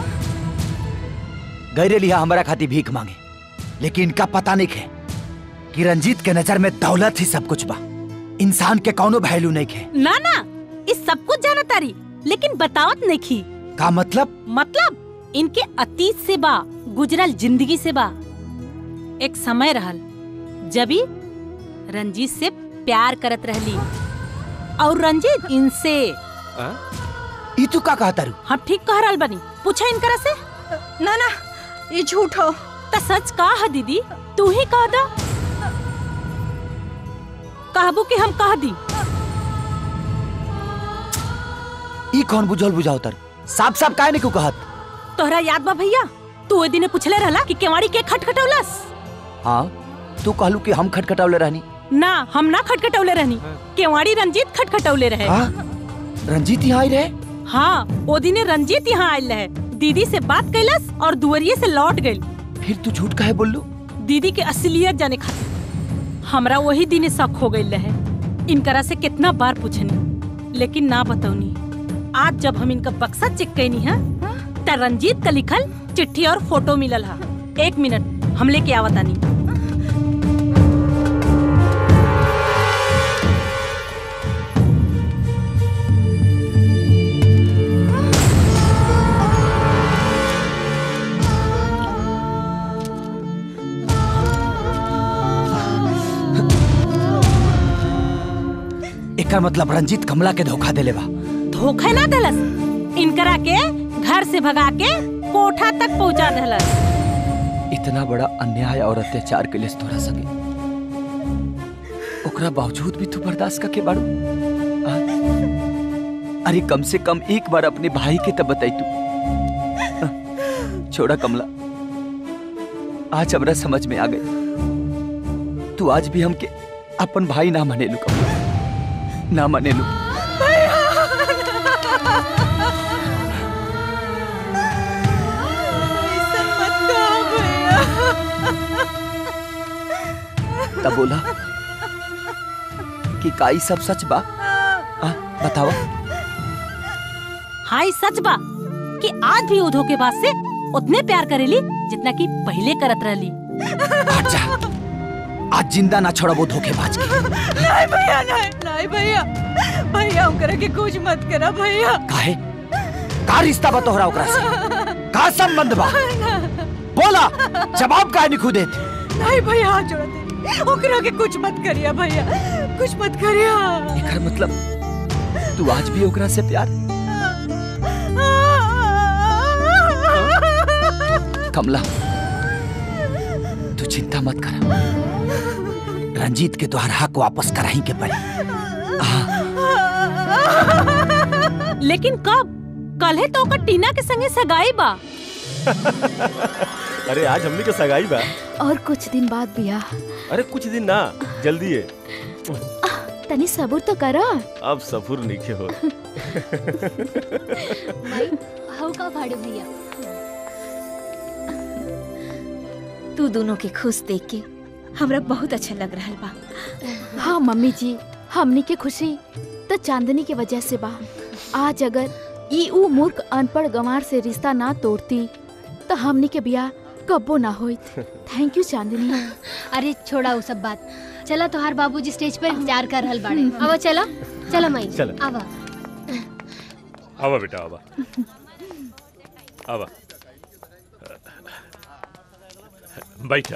गैरे लिया हमारा खाती भीख मांगे, लेकिन इनका पता नहीं है कि रंजीत के नजर में दौलत ही सब कुछ बा, इंसान के कौनो वैल्यू नहीं है। ना ना इस सब कुछ जाना तारी लेकिन बतावत नहीं की। का मतलब? मतलब इनके अतीत से बा, गुजरल जिंदगी से बा। एक समय रहल जबी रंजीत से प्यार करत रहली और रंजीत इनसे। ई तू का कहता रू? हम ठीक कह रहल बनी, पूछा इनकरा से। ना ना ये झूठ हो। त सच का है दीदी, तू ही कह दा। कहबू कि हम कह दी। ई कौन बुझल बुझाओ तर साफ साफ काहे नहीं क्यों कहत? तोहरा याद बा भैया तू ओए दिने पूछले रहला कि केवाड़ी के खटखटौलस। हाँ तू कहलू कि हम खटखटावले रहनी। ना हम ना खटखटौले रहनी, केवाड़ी रंजीत खटखटौले रहे। रंजीत यहाँ आई रहे? हाँ ओ दिने रंजीत यहाँ आयल रहे, दीदी से बात कैलस और दुवरिये से लौट गई। फिर तू झूठ काहे बोललू? दीदी के असलियत जाने खातिर हमरा वही दिने शक हो गई रहे। इनकरा से कितना बार पूछनी लेकिन ना बतौनी। आज जब हम इनका बक्सा चेक कैनी है त रंजीत का लिखल चिट्ठी और फोटो मिलल है। 1 मिनट हम लेके आवतानी। एकर मतलब रंजीत कमला के धोखा देले बा। धोखा ना देलस, इनकरा के घर से भगा के कोठा तक पहुंचा देलस। इतना बड़ा अन्याय और अत्याचार के लिए तोरा सके, ओकरा बावजूद भी तू बर्दाश्त करके बाड़ू। अरे कम से कम एक बार अपने भाई के तब बताई तू। छोड़ा कमला, आज हमरा समझ में आ गई तू आज भी हमके अपन भाई ना माने लू। कमला ना माने लू। तब बोला कि काई सब सच बा? बतावा। हाँ सच बा कि आज भी वो धोखेबाज से उतने प्यार करेली जितना कि पहले करत रहली। आज जिंदा ना छोड़बो धोखेबाज के। नहीं भैया, नहीं भैया, भैया ओकरा के कुछ मत करा भैया। काहे? का रिश्ता बा तोहरा ओकरा से? का संबंध बा? बोला, जवाब काहे नहीं खुदे? नहीं भैया, हाथ जोड़ दे, ओकरा के कुछ मत करिया भैया, कुछ मत करिया। एकर मतलब तू आज भी ओकरा से प्यार? कमला, तू चिंता मत कर, रंजीत के तोहर हक वापस कराही के पड़ी। लेकिन कब? कल है तो ओकर टीना के संगे सगाई बा। अरे आज हमनी के सगाई बा। और कुछ दिन बाद बियाह। अरे कुछ दिन ना, जल्दी है। तनी सबूर तो करा। अब सबूर नहीं हो। हाउ का भाड़े भैया। तू दोनों के खुश देख के हमरा बहुत अच्छा लग रहा बा। हाँ मम्मी जी, हमनी के खुशी तो चांदनी के वजह से बा। आज अगर ई ऊ मूर्ख अनपढ़ गंवार से रिश्ता ना तोड़ती तो हमनी के बियाह कब्बो ना होइत। Thank you Chandni. अरे छोड़ा वो सब बात, चला तोहार बाबूजी स्टेज पर इंतजार कर रहल बाड़े। आवा चला, चला माई, चला। आवा आवा बेटा, आवा आवा, बैठा।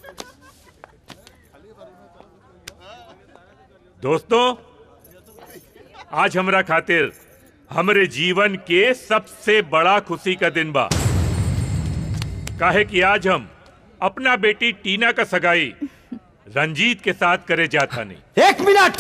दोस्तों, आज हमरा खातिर हमरे जीवन के सबसे बड़ा खुशी का दिन बा। काहे कि आज हम अपना बेटी टीना का सगाई रंजीत के साथ करे जाता नहीं। एक मिनट,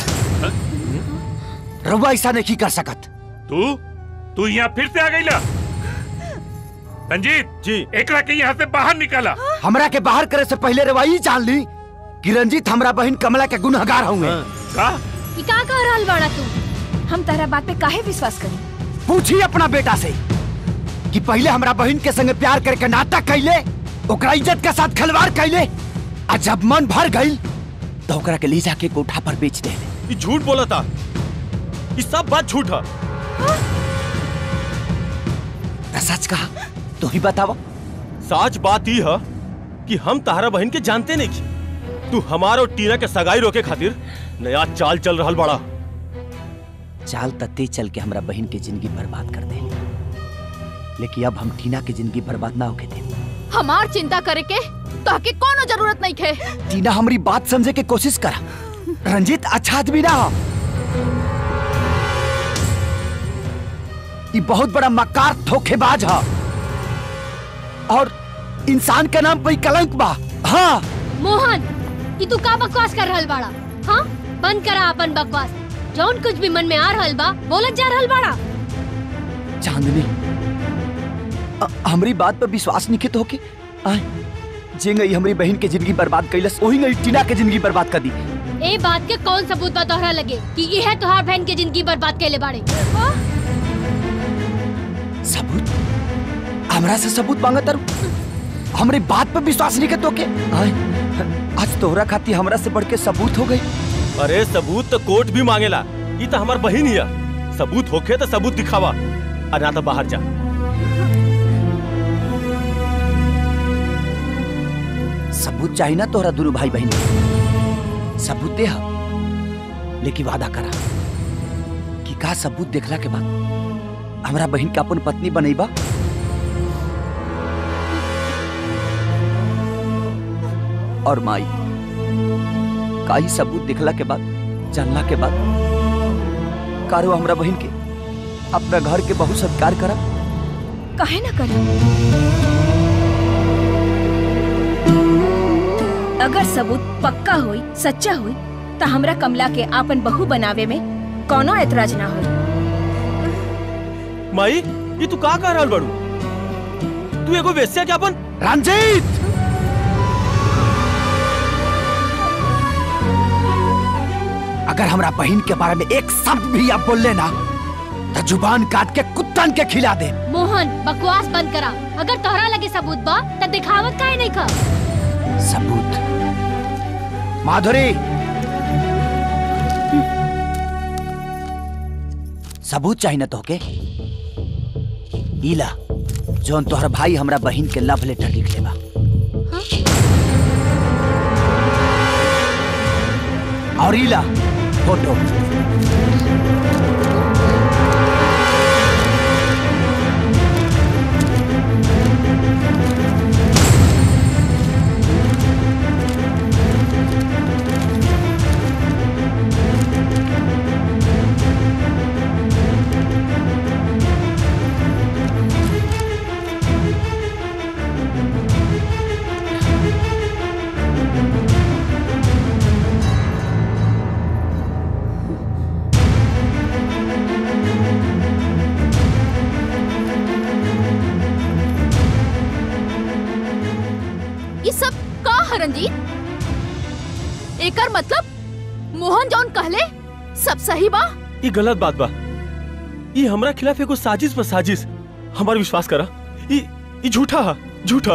रउआ ऐसा नहीं कर सकत। तू यहाँ फिर से आ गई ला? रंजीत जी, एकरा के यहाँ से बाहर निकाला। हमरा के बाहर करे से पहले रउआ ई जान ली कि रंजीत हमरा बहन कमला के गुनहगार होंगे। का? ई का कह रहल बाड़ा तू? हम तारा बात पे काहे विश्वास करी? पूछी अपना बेटा से कि पहले हमरा बहन के संगे प्यार करके नाटक कैले, ओकरा इज्जत के साथ खिलवाड़ कैले, आ जब मन भर गई तो ओकरा के ले जाके कोठा पर बेच दे। ये झूठ बोला था, ये सब बात झूठ है। सच कहा तो ही बतावा। सच बात ही है कि हम तारा बहन के जानते नहीं की। तू हमारा और टीना के सगाई रोके खातिर नया चाल चल रहा बड़ा। चाल तत्ते चल के हमरा बहन की जिंदगी बर्बाद कर दे, लेकिन अब हम टीना की जिंदगी बर्बाद ना होके दे। हमार चिंता करे के ताकि कोनो जरूरत नहीं खे। टीना हमारी बात समझे के कोशिश करा। रंजीत अच्छा आदमी ना हो, ये बहुत बड़ा मक्कार धोखेबाज है और इंसान के नाम पे कलंक बा। हाँ मोहन, ई तू का बकवास कर रहल बाड़ा? हाँ, बंद करा अपन बकवास। जौन कुछ भी मन में आ रहल बा बोलत जा रहल बाड़ा। चांदनी, हमारी बात पर विश्वास नहीं तो होके जे गई हमारी बहन की जिंदगी बर्बाद कैलस, वही गई टीना की जिंदगी बर्बाद कर दी। ए बात के कौन सबूत बा तोहरा लगे कि ये है तोहार बहन की जिंदगी बर्बाद कैले बाड़े? सबूत? हमरा से सबूत मांगत तारू? हमारी बात पर विश्वास नहीं करतो के? आज तोहरा खाती हमरा से बढ़ के सबूत हो गई। अरे सबूत तो कोर्ट भी मांगेला, ये तो हमार बहन ही है। सबूत होके तो सबूत दिखावा, और ना तो बाहर जा। सबूत चाहिए ना तोहरा दोनों भाई बहन? सबूत दे, लेकिन वादा करा कि का सबूत देखला के बाद हमरा बहन के अपन पत्नी बनेबा। और माई का ही सबूत देखला के बाद, जानला के बाद कारो हमरा बहन के अपना घर के बहुत सत्कार करा। काहे ना करा? अगर सबूत पक्का होई, सच्चा होई, तो हमरा कमला के आपन बहू बनावे में कोनो एतराज ना होई। माई, ये तू का कह रहल बड़ू? तू एगो वेश्या के अपन? रंजीत, अगर हमरा बहन के बारे में एक शब्द भी आप बोल लेना तो जुबान काट के कुत्तन के खिला दे। मोहन, बकवास बंद करा। अगर तोहरा लगे सबूत बा तो दिखावत काहे नहीं कर? सबूत? माधुरी, सबूत चाहिए ना तो के? इला जौन तोहर भाई हमरा बहन के लव लेटर लिख लेबा। और इला फोटो। रंजीत एकर मतलब मोहन जौन कहले सब सही बा? ये गलत बात बा। ये हमरा खिलाफ एगो साजिश पर साजिश। हमार विश्वास करा, ये झूठा है, झूठा।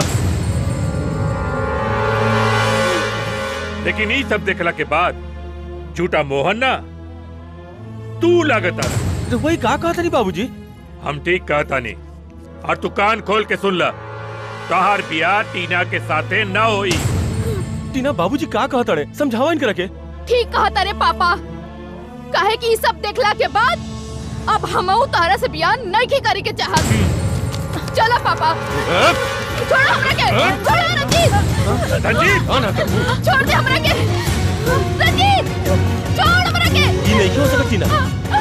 लेकिन ये सब देखला के बाद झूठा मोहन ना तू लागता। तो वही का कहता नहीं बाबूजी? हम ठीक कहता नहीं। और तू कान खोल के सुन ला, तोहार बियाह टीना के साथे ना होई। टीना बाबूजी का कहता रे? समझावा इनके रखे। ठीक कहता रे पापा, काहे कि सब देखला के बाद अब हमहू तोहरा से बियाह नहीं करे के चाहत। चला पापा, छोड़ हमरा के, छोड़ रंजीत, रंजीत छोड़ दे हमरा के, रंजीत छोड़ हमरा के। ये नहीं हो सकत टीना,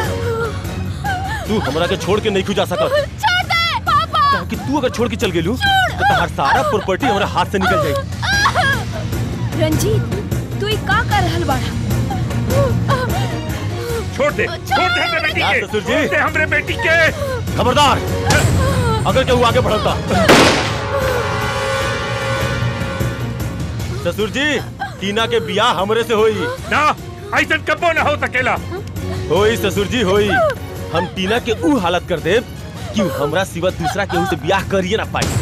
तू हमरा के छोड़ के नहीं जा सकत। छोड़ दे पापा, कि तू अगर छोड़ के चल गेलू तो हर सारा प्रॉपर्टी हमरा हाथ से निकल जाई। रंजीत तू ये का कर रहल बाड़ा? छोड़ दे हमरे बेटी के, ससुर जी, छोड़ दे हमरे बेटी के। खबरदार अगर केहू आगे बढ़ता। ससुर जी, टीना के बियाह हमरे से होई ना, ऐसा कबो ना हो सकेला। होई ससुर जी होई। हम टीना के ऊ हालत कर देब कि हमरा सिवा दूसरा केहू से बियाह करिए ना पाई।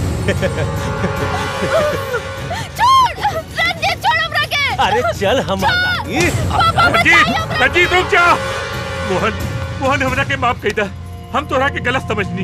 अरे चल हमारा रंजीत रुक जा। मोहन हमरा के माफ कर दा। हम तोरा के गलत समझनी।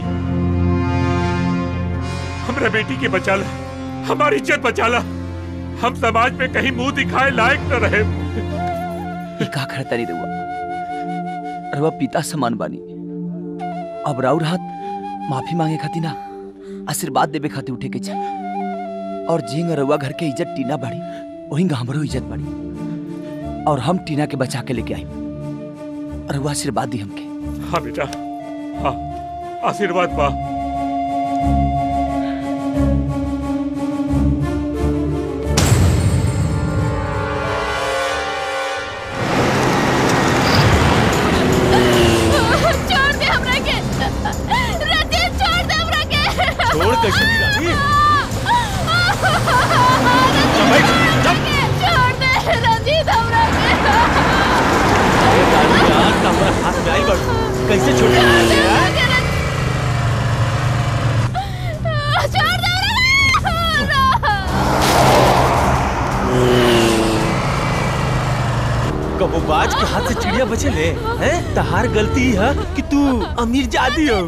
हमरा बेटी के बचा ला, हमारी इज्जत बचा ला। हम समाज में कहीं मुंह दिखाए लायक न रहे। का करता नहीं रहुआ, रहुआ पिता समान बानी। अब राउर हाथ माफी मांगे खाती ना, आशीर्वाद देवे खाती उठे के चाहिए। और जिंग रहुआ घर के इज्जत टीना बढ़ी, वहीं हमरो इज्जत बढ़ी। और हम टीना के बचा के लेके आई। रहुआ आशीर्वाद दी हमके। हाँ बेटा, हाँ आशीर्वाद पा। छोड़ दे हमरा के, रंजीत छोड़ दे हमरा के। छोड़ कैसे दी रानी? छोड़ दे रंजीत हमरा के। हमारा हाथ में आई बड़ कैसे छोड़ दे? कबो बाज के हाथ से चिड़िया बचे ले हैं? तहार गलती है कि तू अमीर जादी हो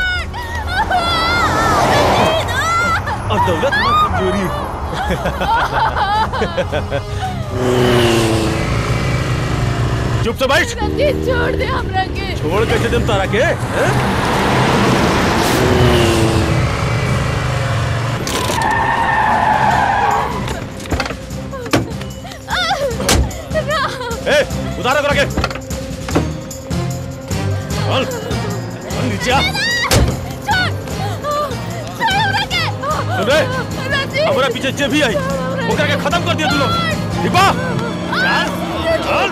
और दौलत में कमजोरी। चुप से बैठ। रंजीत छोड़ दे हमरा के। छोड़ कैसे दम तारा के? उतारो करा के। चल नीचे आ। सुन रे, हमारा पीछे जे भी आई वो करके खत्म कर दिया तू लोग। ठीक बा? चल चल।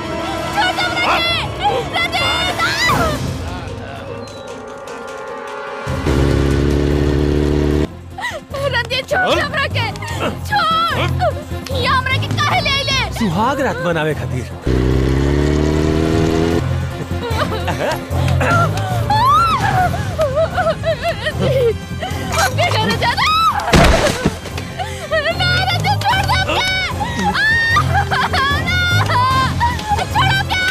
रंजीत छोड़ हमरा के, छोड़। ये हमरा के काहे ले आइले? सुहाग रात बनावे खातिर। हमके घरे जाना। ना रंजीत छोड़ दे हमके। ना छोड़ो क्या?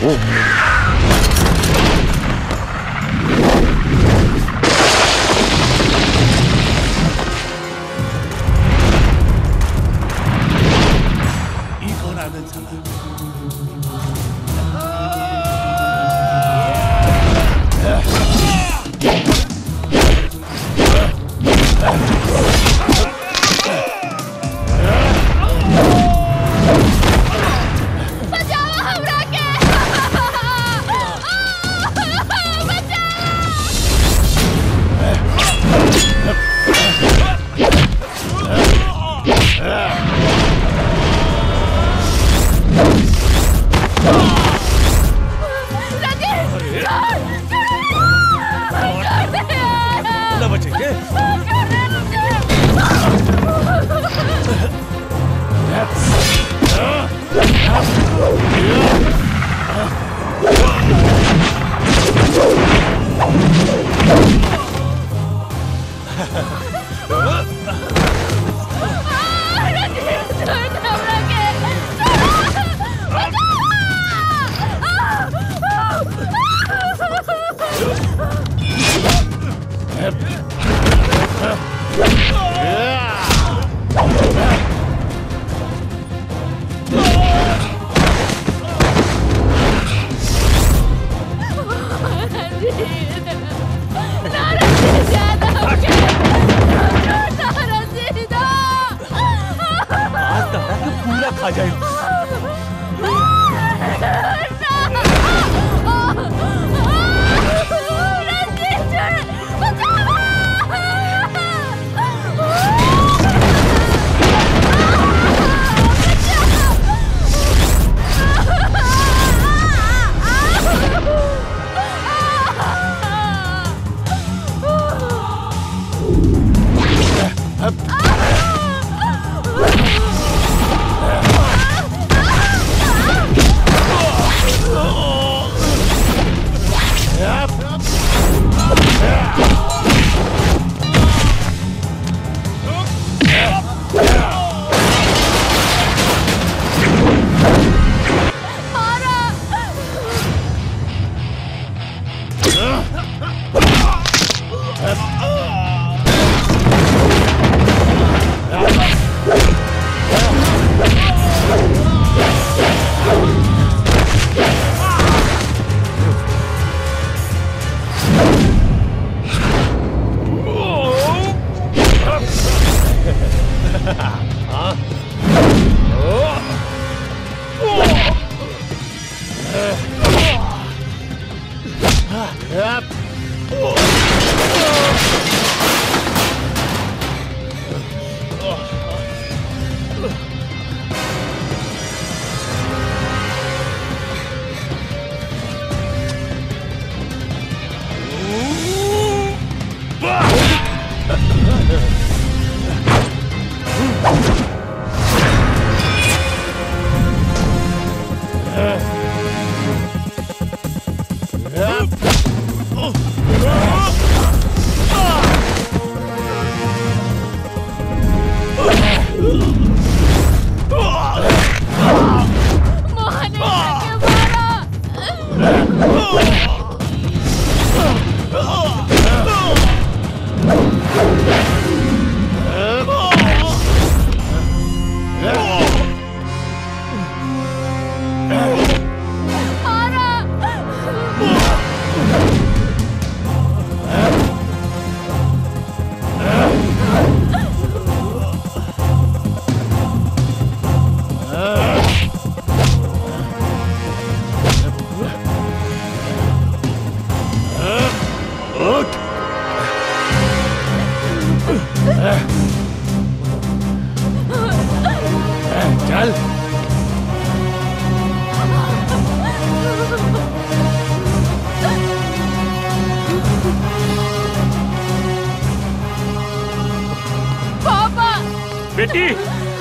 बेटी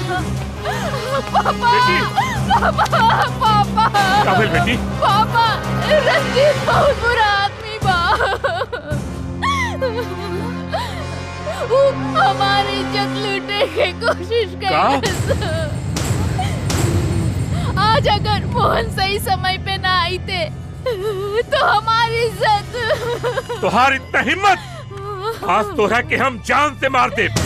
पापा पापा पापा काबिल बेटी पापा रंजीत बहुत बुरा आदमी बा वो हमारी इज्जत लूटने की कोशिश कर आज अगर मोहन सही समय पे ना आई थे हमारी इज्जत। तुहार इतना हिम्मत, आज तोरा के हम जान से मार दे।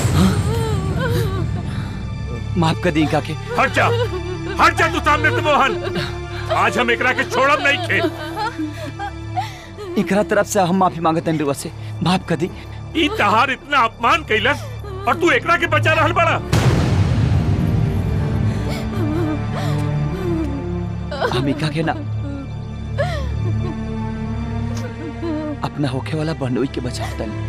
माफ कर दी काके। हट जा तू सामने से मोहन। आज हम एकरा के छोड़ब नहीं खे। एकरा तरफ से हम माफी मांगते हैं से, माफ कर दी। ई तहार इतना अपमान कैलस और तू एकरा के बचा रहल बड़ा। हम इका के ना अपना होखे वाला बहनोई के बचावता नहीं।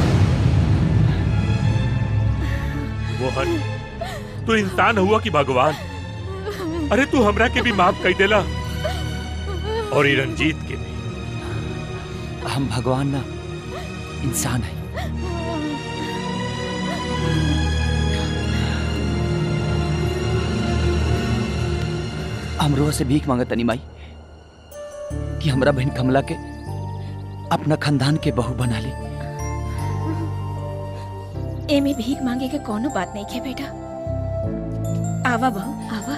मोहन तू इंसान हुआ कि भगवान? अरे तू हमरा के भी माफ कर देला और ये रंजीत के भी। हम भगवान ना इंसान है। हम रोह से भीख मांगत तनी माई कि हमरा बहन कमला के अपना खानदान के बहू बना ली। एमे भीख मांगे के कोनो बात नहीं है बेटा। आवा बहू आवा।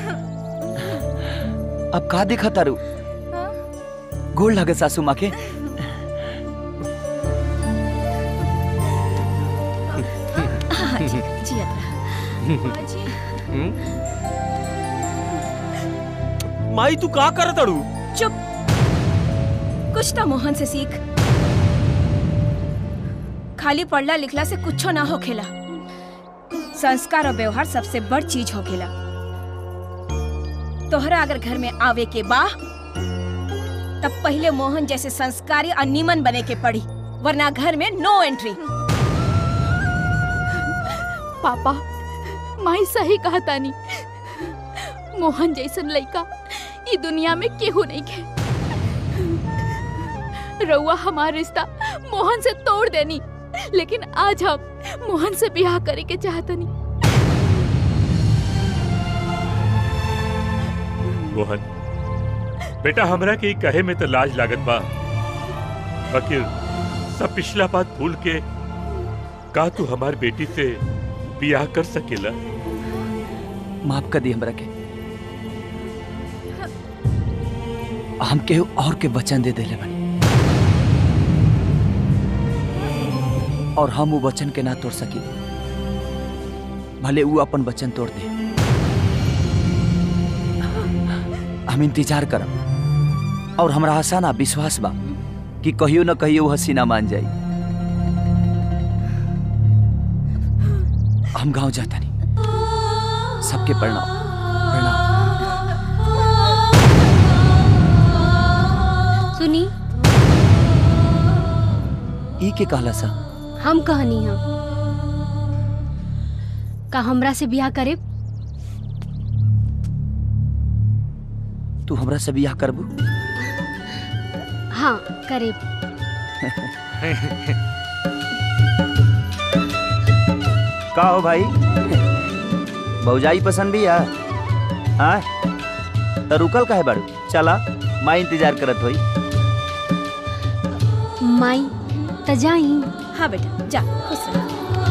अब का देखा तारू? गोल लगे सासू माँ के। माई तू का कर तड़ू? चुप, कुछ तो मोहन से सीख। खाली पढ़ला लिखला से कुछ ना हो खेला। संस्कार और व्यवहार सबसे बड़ चीज हो खेला। तोहरा अगर घर में आवे के बा तब पहले मोहन जैसे संस्कारी और नीमन बने के पड़ी, वरना घर में नो एंट्री। पापा माई सही कहा तानी। मोहन जैसन लड़का ये दुनिया में केहू नहीं के। रउआ हमारा रिश्ता मोहन से तोड़ देनी, लेकिन आज हम मोहन से ब्याह करे के चाहतनी। मोहन बेटा, हमरा के कहे में तो लाज लागत बा, बाकी सब पिछला बात भूल के का तू हमार बेटी से ब्याह कर सकेला? माफ कर दी हमरा के। हम केहू और के वचन दे देले बनी और हम वो वचन के ना तोड़ सकी, भले वो अपन वचन तोड़ दे। हम इंतजार करब और हमरा आशा ना विश्वास बा कि कहियो न कहियो वो हसीना मान जाई। हम गांव जाता नहीं। सबके प्रणाम। सुनी ई के कहला सा? हम कहनी हम का हमरा से ब्याह करे? तू हमरा से ब्याह करबू? हाँ करे। का हो भाई, भौजाई पसंद भी है? हाँ तो रुकल काहे बाड़ू? चला माई इंतजार करत होई। माई त जाई। हाँ बेटा जा, खुश रह।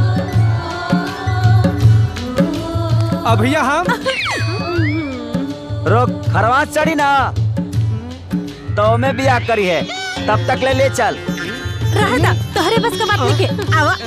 अब भैया हम रोक, खरवास चढ़ी ना तो मैं ब्याह करी है, तब तक ले चल। रहता तोहरे बस का बात नहीं के। आवा।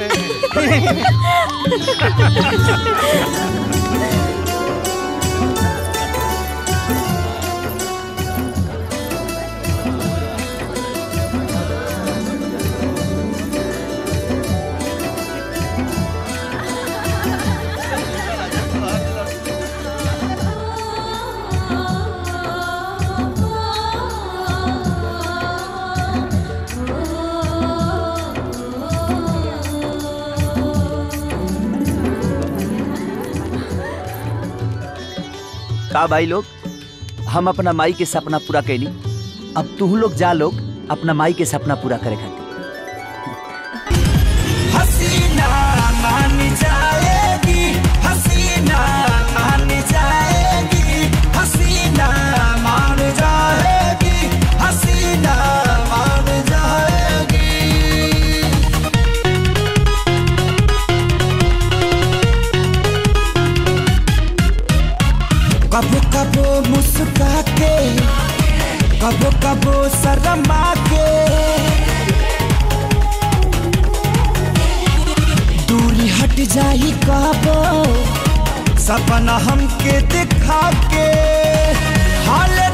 का भाई लोग, हम अपना माई के सपना पूरा कैली, अब तू लोग जा लोग अपना माई के सपना पूरा करे खातिर। हसीना मान जाएगी, हसीना मान जाएगी, हसीना मान जाएगी, हसीना मान जाएगी। कबो कबो मुस्का के, कबो कबो शर्मा के दूरी हट जाई कबो सपना हमके दिखा के हाल